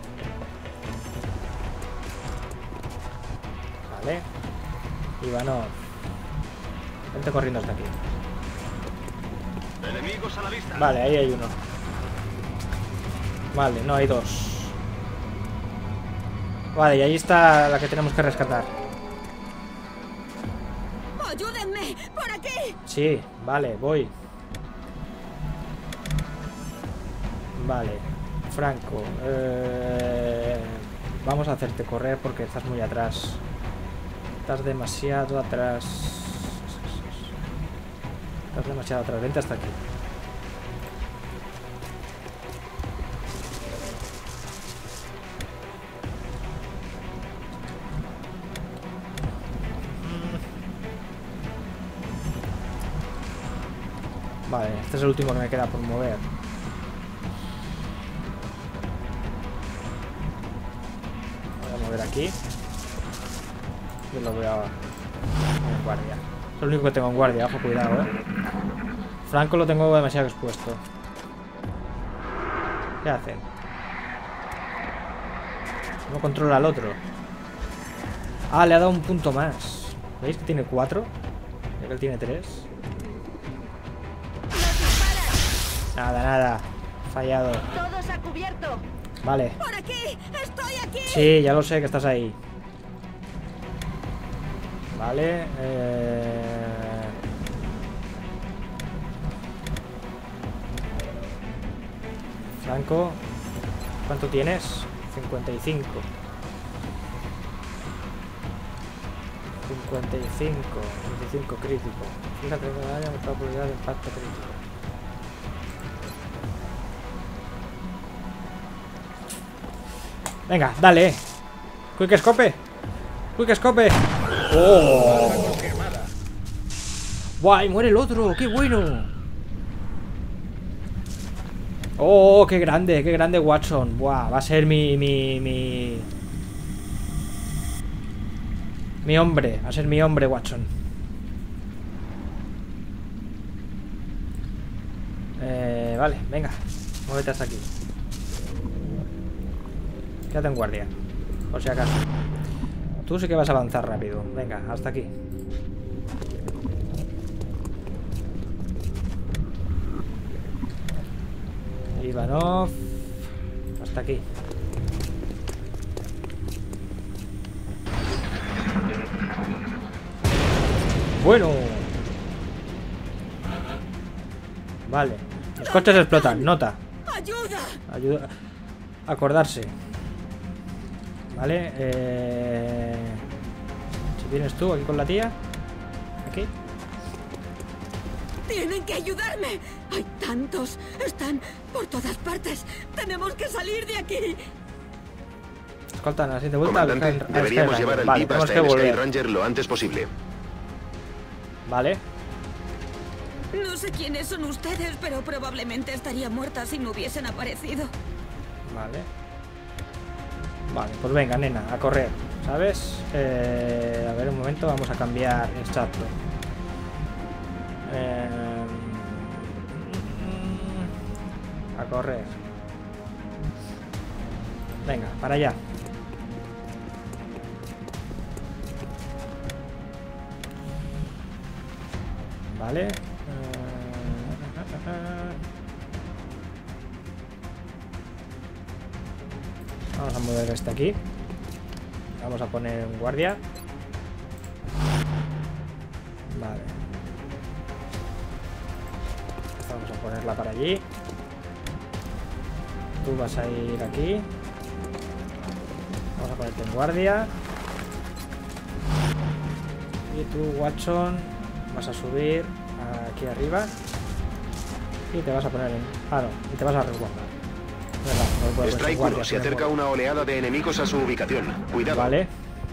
Vale. Ivanov, vente corriendo hasta aquí. Enemigos a la vista. Vale, ahí hay uno. Vale, no, hay dos. Vale, y ahí está la que tenemos que rescatar. ¡Ayúdenme! ¡Por aquí! Sí, vale, voy. Vale, Franco. vamos a hacerte correr porque estás muy atrás. Estás demasiado atrás. Estás demasiado atrás. Vente hasta aquí. Vale, este es el último que me queda por mover. Voy a mover aquí. Yo lo voy a... en guardia. Es lo único que tengo en guardia, ojo, cuidado, Franco lo tengo demasiado expuesto. ¿Qué hacen? ¿Cómo controla al otro? Ah, le ha dado un punto más. ¿Veis que tiene 4? Y que él tiene 3. Nada, nada. Fallado. Todos a cubierto. Vale. Por aquí. Estoy aquí. Sí, ya lo sé que estás ahí. Vale. Franco. ¿Cuánto tienes? 55. 55 crítico. Fíjate que haya una probabilidad de impacto crítico. Venga, dale. Quick Scope. Quick Scope. ¡Oh! ¡Guay! ¡Muere el otro! ¡Qué bueno! ¡Oh! ¡Qué grande Watson! ¡Buah! Va a ser mi hombre. Va a ser mi hombre, Watson. Vale, venga. Muévete hasta aquí. Quédate en guardia, por si acaso. Tú sí que vas a avanzar rápido. Venga, hasta aquí. Ivanov. Hasta aquí. Bueno. Vale. Los coches explotan. Nota. ¡Ayuda! Ayuda. Acordarse. Vale, si vienes tú aquí con la tía. Aquí. Tienen que ayudarme. Hay tantos. Están por todas partes. Tenemos que salir de aquí. Escoltan así de vuelta. Comandante, deberíamos llevar el VIP hasta el Sky Ranger lo antes posible. Vale. No sé quiénes son ustedes, pero probablemente estaría muerta si no hubiesen aparecido. Vale. Vale, pues venga, nena, a correr, ¿sabes? A ver, un momento, vamos a cambiar exacto. A correr. Venga, para allá. Vale. Vamos a mover este aquí. Vamos a poner un guardia. Vale. Vamos a ponerla para allí. Tú vas a ir aquí. Vamos a ponerte en guardia. Y tú, Watson, vas a subir aquí arriba. Y te vas a poner en... Ah, no. Y te vas a resguardar. Strike 1, se acerca una oleada de enemigos a su ubicación. Cuidado. Vale.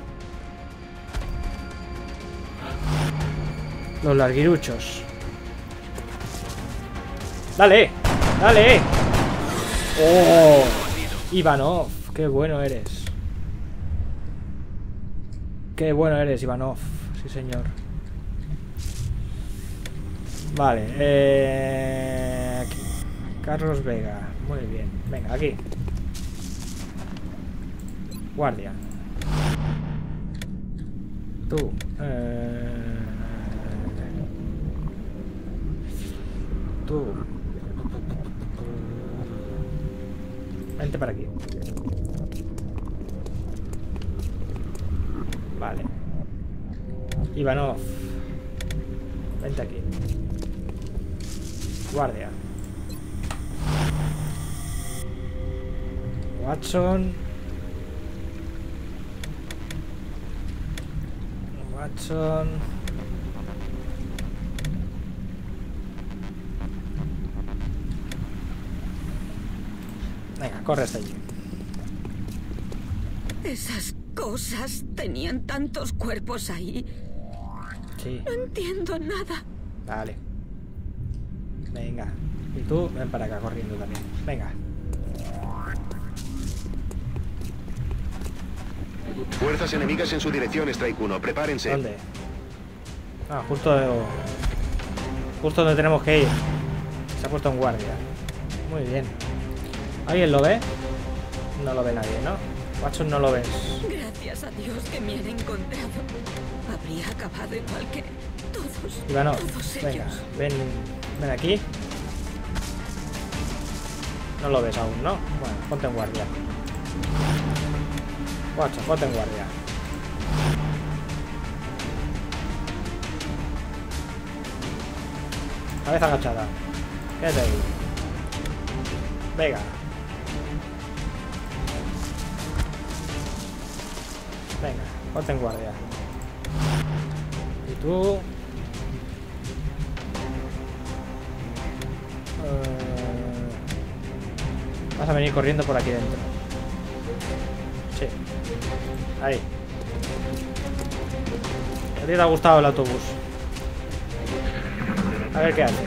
Los larguiruchos. ¡Dale! ¡Dale! ¡Oh! Ivanov, qué bueno eres. Qué bueno eres, Ivanov. Sí, señor. Vale, aquí. Carlos Vega. Muy bien. Venga, aquí. Guardia. Tú. Tú. Vente para aquí. Vale. Ivanov. Vente aquí. Guardia. Watson. Watson. Venga, corre hasta allí. Esas cosas tenían tantos cuerpos ahí. Sí. No entiendo nada. Vale. Venga. Y tú, ven para acá corriendo también. Venga. Fuerzas enemigas en su dirección, Strike 1. Prepárense. ¿Dónde? Ah, justo donde tenemos que ir. Se ha puesto en guardia. Muy bien. ¿Alguien lo ve? No lo ve nadie, ¿no? Watson, no lo ves. Gracias a Dios que me han encontrado. Habría acabado igual que todos. Ivanov, todos venga, ellos. ven aquí. No lo ves aún, ¿no? Bueno, ponte en guardia. Watson, ponte en guardia. Cabeza agachada. Quédate ahí. Venga. Venga, ponte en guardia. Y tú... vas a venir corriendo por aquí dentro. Sí. Ahí. A ti te ha gustado el autobús. A ver qué hace.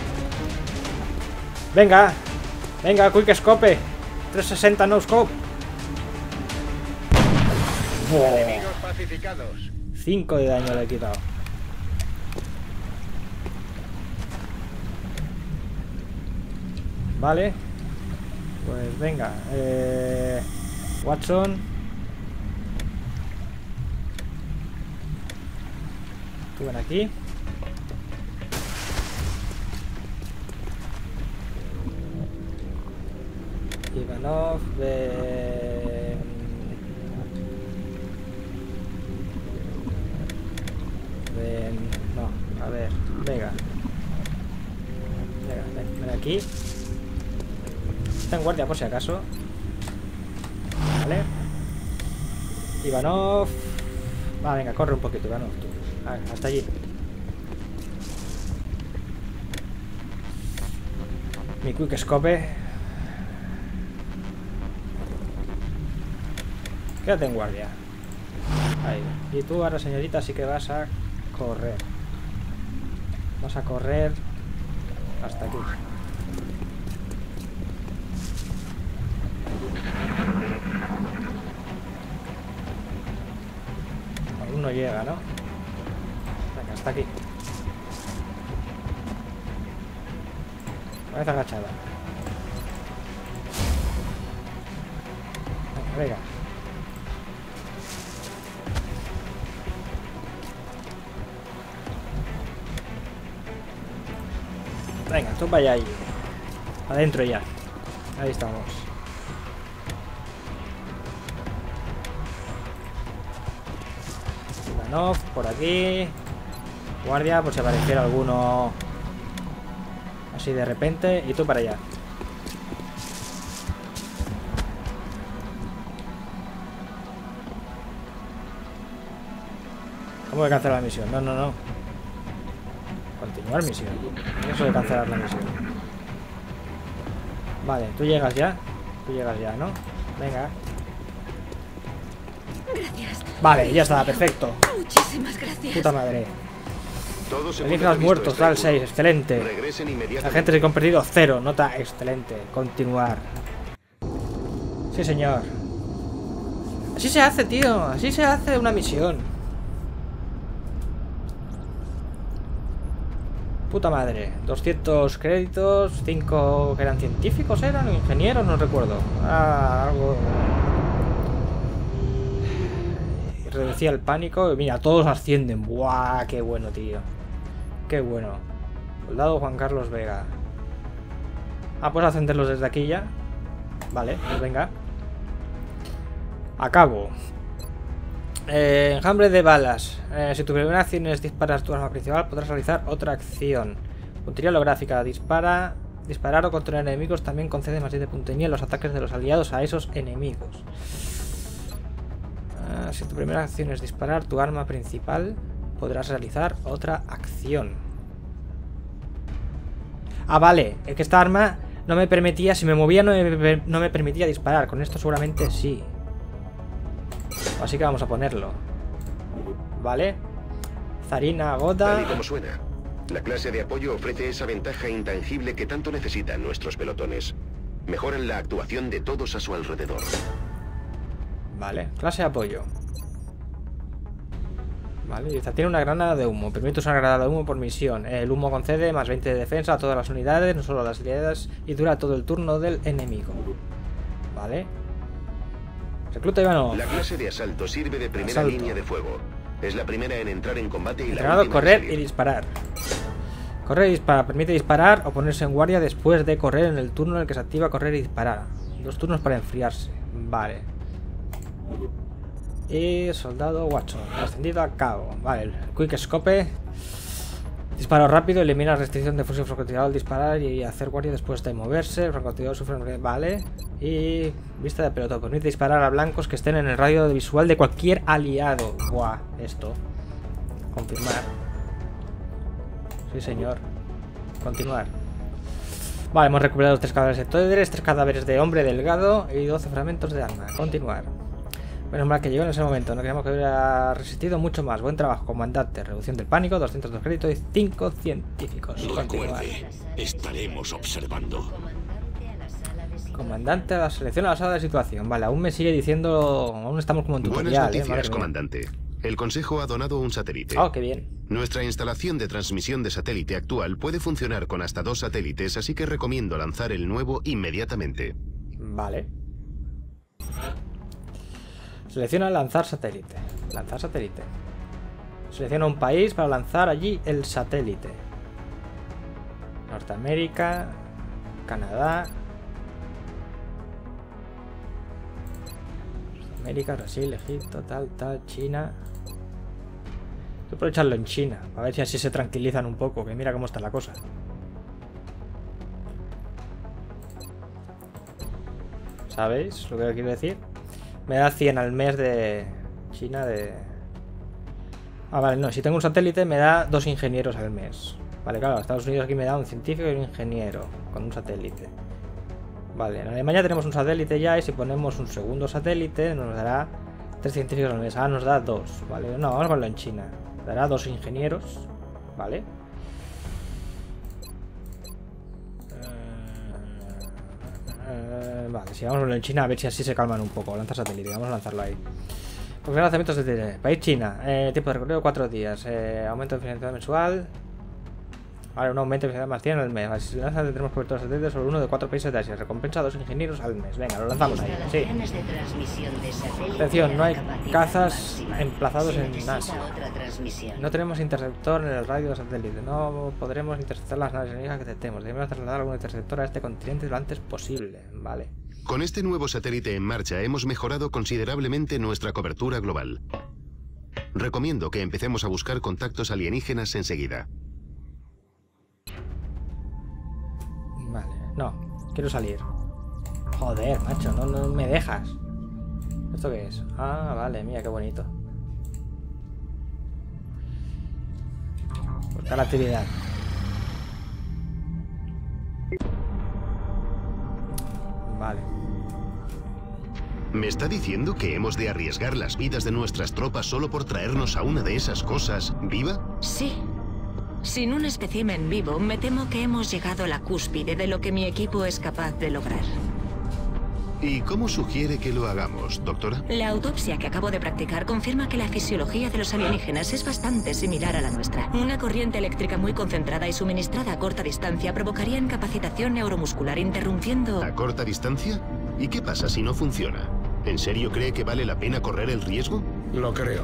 Venga. Venga, Quick Scope. 360 no scope. Enemigos pacificados. 5 de daño le he quitado. Vale. Pues venga. Watson. Tú ven aquí. Ivanov, ven... No, a ver, venga. Venga, ven aquí. Está en guardia por si acaso. Vale. Ivanov. Va, venga, corre un poquito, Ivanov, tú. Hasta allí. Mi Quick Scope. Quédate en guardia. Ahí. Y tú ahora, señorita, sí que vas a correr. Vas a correr hasta aquí. Aún no llega, ¿no? Venga, hasta aquí. Cabeza agachada. Venga. Venga, tú vaya ahí. Adentro ya. Ahí estamos. Ivanov, por aquí. Guardia, por si apareciera alguno así de repente. Y tú para allá. ¿Cómo de cancelar la misión? No, no, no. Continuar misión. Eso de cancelar la misión. Vale, tú llegas ya. Tú llegas ya, ¿no? Venga. Gracias. Vale, ya está, perfecto. Muchísimas gracias. Puta madre. Todos Alienígenas muertos, tal 6, excelente. Regresen inmediatamente. Agentes con perdido 0, nota excelente. Continuar. Sí, señor. Así se hace, tío. Así se hace una misión. Puta madre. 200 créditos, 5 que eran científicos, eran ingenieros, no recuerdo. Algo. Reducía el pánico. Y mira, todos ascienden. Buah, qué bueno, tío. Qué bueno. Soldado Juan Carlos Vega. Ah, puedes ascenderlos desde aquí ya. Vale, pues venga. Acabo. Enjambre de balas. Si tu primera acción es disparar tu arma principal, podrás realizar otra acción. Puntería holográfica. Disparar o controlar enemigos también concede más 10 de puntería en los ataques de los aliados a esos enemigos. Si tu primera acción es disparar tu arma principal, podrás realizar otra acción. Ah, vale. Es que esta arma no me permitía, si me movía no me permitía disparar. Con esto seguramente sí. Así que vamos a ponerlo. Vale. Zarina Goda. Tal y como suena, la clase de apoyo ofrece esa ventaja intangible que tanto necesitan nuestros pelotones. Mejoran la actuación de todos a su alrededor. Vale, clase de apoyo. Vale, y esta tiene una granada de humo. Permite usar granada de humo por misión. El humo concede más 20 de defensa a todas las unidades, no solo a las aliadas, y dura todo el turno del enemigo. Vale. Recluta Ivanov. La clase de asalto sirve de primera línea de fuego. Es la primera en entrar en combate y entrenado la última correr en salir. y disparar. Correr y disparar. Permite disparar o ponerse en guardia después de correr en el turno en el que se activa correr y disparar. 2 turnos para enfriarse. Vale. Y soldado Watson. Ascendido a cabo. Vale, el Quick Scope. Disparo rápido. Elimina restricción de fusil francotirador al disparar y hacer guardia después de moverse. El francotirador sufre. Vale. Y vista de pelotón. Permite disparar a blancos que estén en el radio visual de cualquier aliado. Buah, esto. Confirmar. Sí, señor. Continuar. Vale, hemos recuperado 3 cadáveres de Toeder, 3 cadáveres de hombre delgado y 12 fragmentos de arma. Continuar. Menos mal que llegó en ese momento. No queríamos que hubiera resistido mucho más. Buen trabajo, comandante. Reducción del pánico, 200 de crédito y 5 científicos. Recuerde, estaremos observando. Comandante, la selección a la sala de situación. Vale, aún me sigue diciendo... Aún estamos como en tutorial. Buenas noticias, comandante. El Consejo ha donado un satélite. Oh, qué bien. Nuestra instalación de transmisión de satélite actual puede funcionar con hasta 2 satélites, así que recomiendo lanzar el nuevo inmediatamente. Vale. Selecciona lanzar satélite. Lanzar satélite. Selecciona un país para lanzar allí el satélite. Norteamérica, Canadá, América, Brasil, Egipto, tal, China. Hay que aprovecharlo en China, a ver si así se tranquilizan un poco, que mira cómo está la cosa. ¿Sabéis lo que quiero decir? Me da 100 al mes de China de... Ah, vale, no, si tengo un satélite me da 2 ingenieros al mes. Vale, claro, Estados Unidos aquí me da un científico y un ingeniero con un satélite. Vale, en Alemania tenemos un satélite ya y si ponemos un segundo satélite nos dará 3 científicos al mes. Ah, nos da 2, vale. No, vamos a ponerlo en China. Dará 2 ingenieros, vale. Vale, si vamos a ponerlo en China a ver si así se calman un poco. Lanza satélite, vamos a lanzarlo ahí. Confirmar lanzamientos de país China. Tiempo de recorrido 4 días. Aumento de financiación mensual. Vale, un aumento de financiación más 100 al mes. Vale, si lanzas tendremos cobertura satélite sobre uno de 4 países de Asia. Recompensa a 2 ingenieros al mes. Venga, lo lanzamos ahí. Sí. Atención, no hay cazas emplazados en Asia. No tenemos interceptor en el radio del satélite. No podremos interceptar las naves enemigas que detectemos. Debemos trasladar algún interceptor a este continente lo antes posible. Vale. Con este nuevo satélite en marcha hemos mejorado considerablemente nuestra cobertura global. Recomiendo que empecemos a buscar contactos alienígenas enseguida. Vale, no, quiero salir. Joder, macho, no me dejas. ¿Esto qué es? Ah, vale, mira, qué bonito. Buscar la actividad. Vale. ¿Me está diciendo que hemos de arriesgar las vidas de nuestras tropas solo por traernos a una de esas cosas viva? Sí. Sin un espécimen vivo, me temo que hemos llegado a la cúspide de lo que mi equipo es capaz de lograr. ¿Y cómo sugiere que lo hagamos, doctora? La autopsia que acabo de practicar confirma que la fisiología de los alienígenas es bastante similar a la nuestra. Una corriente eléctrica muy concentrada y suministrada a corta distancia provocaría incapacitación neuromuscular, interrumpiendo... ¿A corta distancia? ¿Y qué pasa si no funciona? ¿En serio cree que vale la pena correr el riesgo? Lo creo.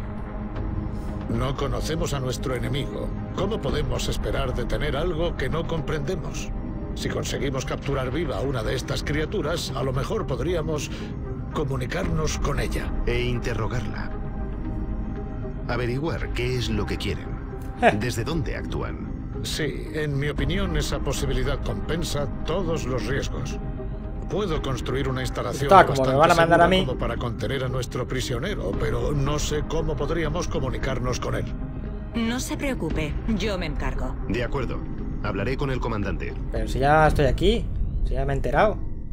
No conocemos a nuestro enemigo. ¿Cómo podemos esperar detener algo que no comprendemos? Si conseguimos capturar viva a una de estas criaturas, a lo mejor podríamos comunicarnos con ella. E interrogarla. Averiguar qué es lo que quieren. ¿Desde dónde actúan? Sí, en mi opinión esa posibilidad compensa todos los riesgos. Puedo construir una instalación como me van a mandar a mí como para contener a nuestro prisionero, pero no sé cómo podríamos comunicarnos con él. No se preocupe, yo me encargo. De acuerdo. Hablaré con el comandante. Pero si ya estoy aquí, si ya me he enterado.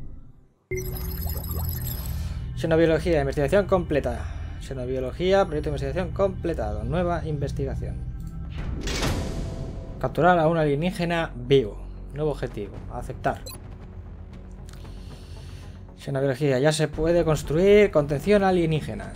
Xenobiología, investigación completa. Xenobiología, proyecto de investigación completado. Nueva investigación. Capturar a un alienígena vivo. Nuevo objetivo. Aceptar. Xenobiología, ya se puede construir contención alienígena.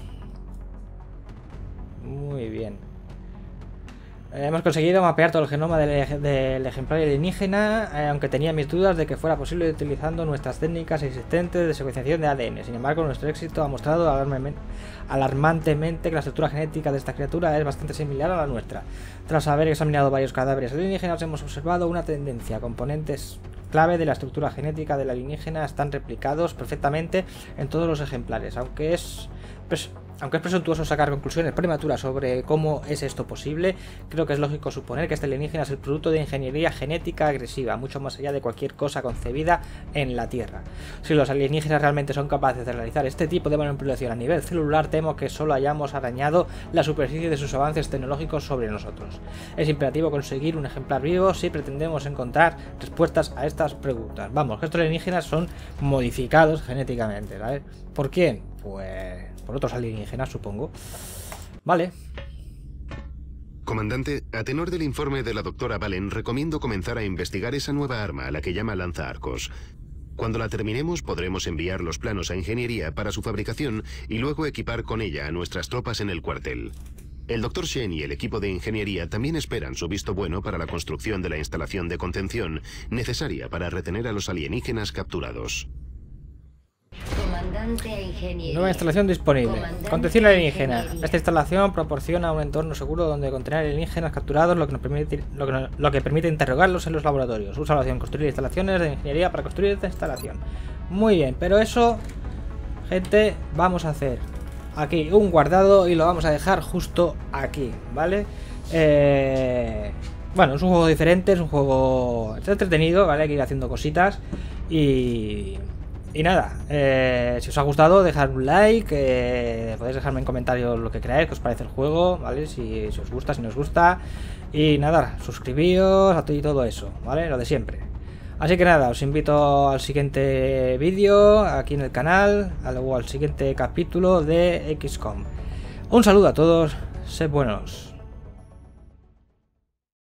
Muy bien. Hemos conseguido mapear todo el genoma del ejemplar alienígena, aunque tenía mis dudas de que fuera posible utilizando nuestras técnicas existentes de secuenciación de ADN. Sin embargo, nuestro éxito ha mostrado alarmantemente que la estructura genética de esta criatura es bastante similar a la nuestra. Tras haber examinado varios cadáveres alienígenas, hemos observado una tendencia. Componentes clave de la estructura genética del alienígena están replicados perfectamente en todos los ejemplares, aunque es presuntuoso sacar conclusiones prematuras sobre cómo es esto posible. Creo que es lógico suponer que este alienígena es el producto de ingeniería genética agresiva, mucho más allá de cualquier cosa concebida en la Tierra. Si los alienígenas realmente son capaces de realizar este tipo de manipulación a nivel celular, temo que solo hayamos arañado la superficie de sus avances tecnológicos sobre nosotros. Es imperativo conseguir un ejemplar vivo si pretendemos encontrar respuestas a estas preguntas. Vamos, que estos alienígenas son modificados genéticamente, ¿sabes? ¿Por quién? Pues por otros alienígenas, supongo. Vale. Comandante, a tenor del informe de la doctora Valen, recomiendo comenzar a investigar esa nueva arma, a la que llama lanzaarcos. Cuando la terminemos, podremos enviar los planos a ingeniería para su fabricación y luego equipar con ella a nuestras tropas en el cuartel. El Dr. Shen y el equipo de ingeniería también esperan su visto bueno para la construcción de la instalación de contención necesaria para retener a los alienígenas capturados. Nueva instalación disponible. Contención alienígena. Esta instalación proporciona un entorno seguro donde contener alienígenas capturados, lo que permite interrogarlos en los laboratorios. Usa la opción construir instalaciones de ingeniería para construir esta instalación. Muy bien, pero eso, gente, vamos a hacer aquí un guardado y lo vamos a dejar justo aquí, ¿vale? Bueno, es un juego diferente, es un juego entretenido, ¿vale? Hay que ir haciendo cositas y nada, si os ha gustado, dejad un like, podéis dejarme en comentarios lo que creáis, que os parece el juego, ¿vale? Si os gusta, si no os gusta. Y nada, suscribíos a todo eso, ¿vale? Lo de siempre. Así que nada, os invito al siguiente vídeo aquí en el canal, o al siguiente capítulo de XCOM. Un saludo a todos, sed buenos.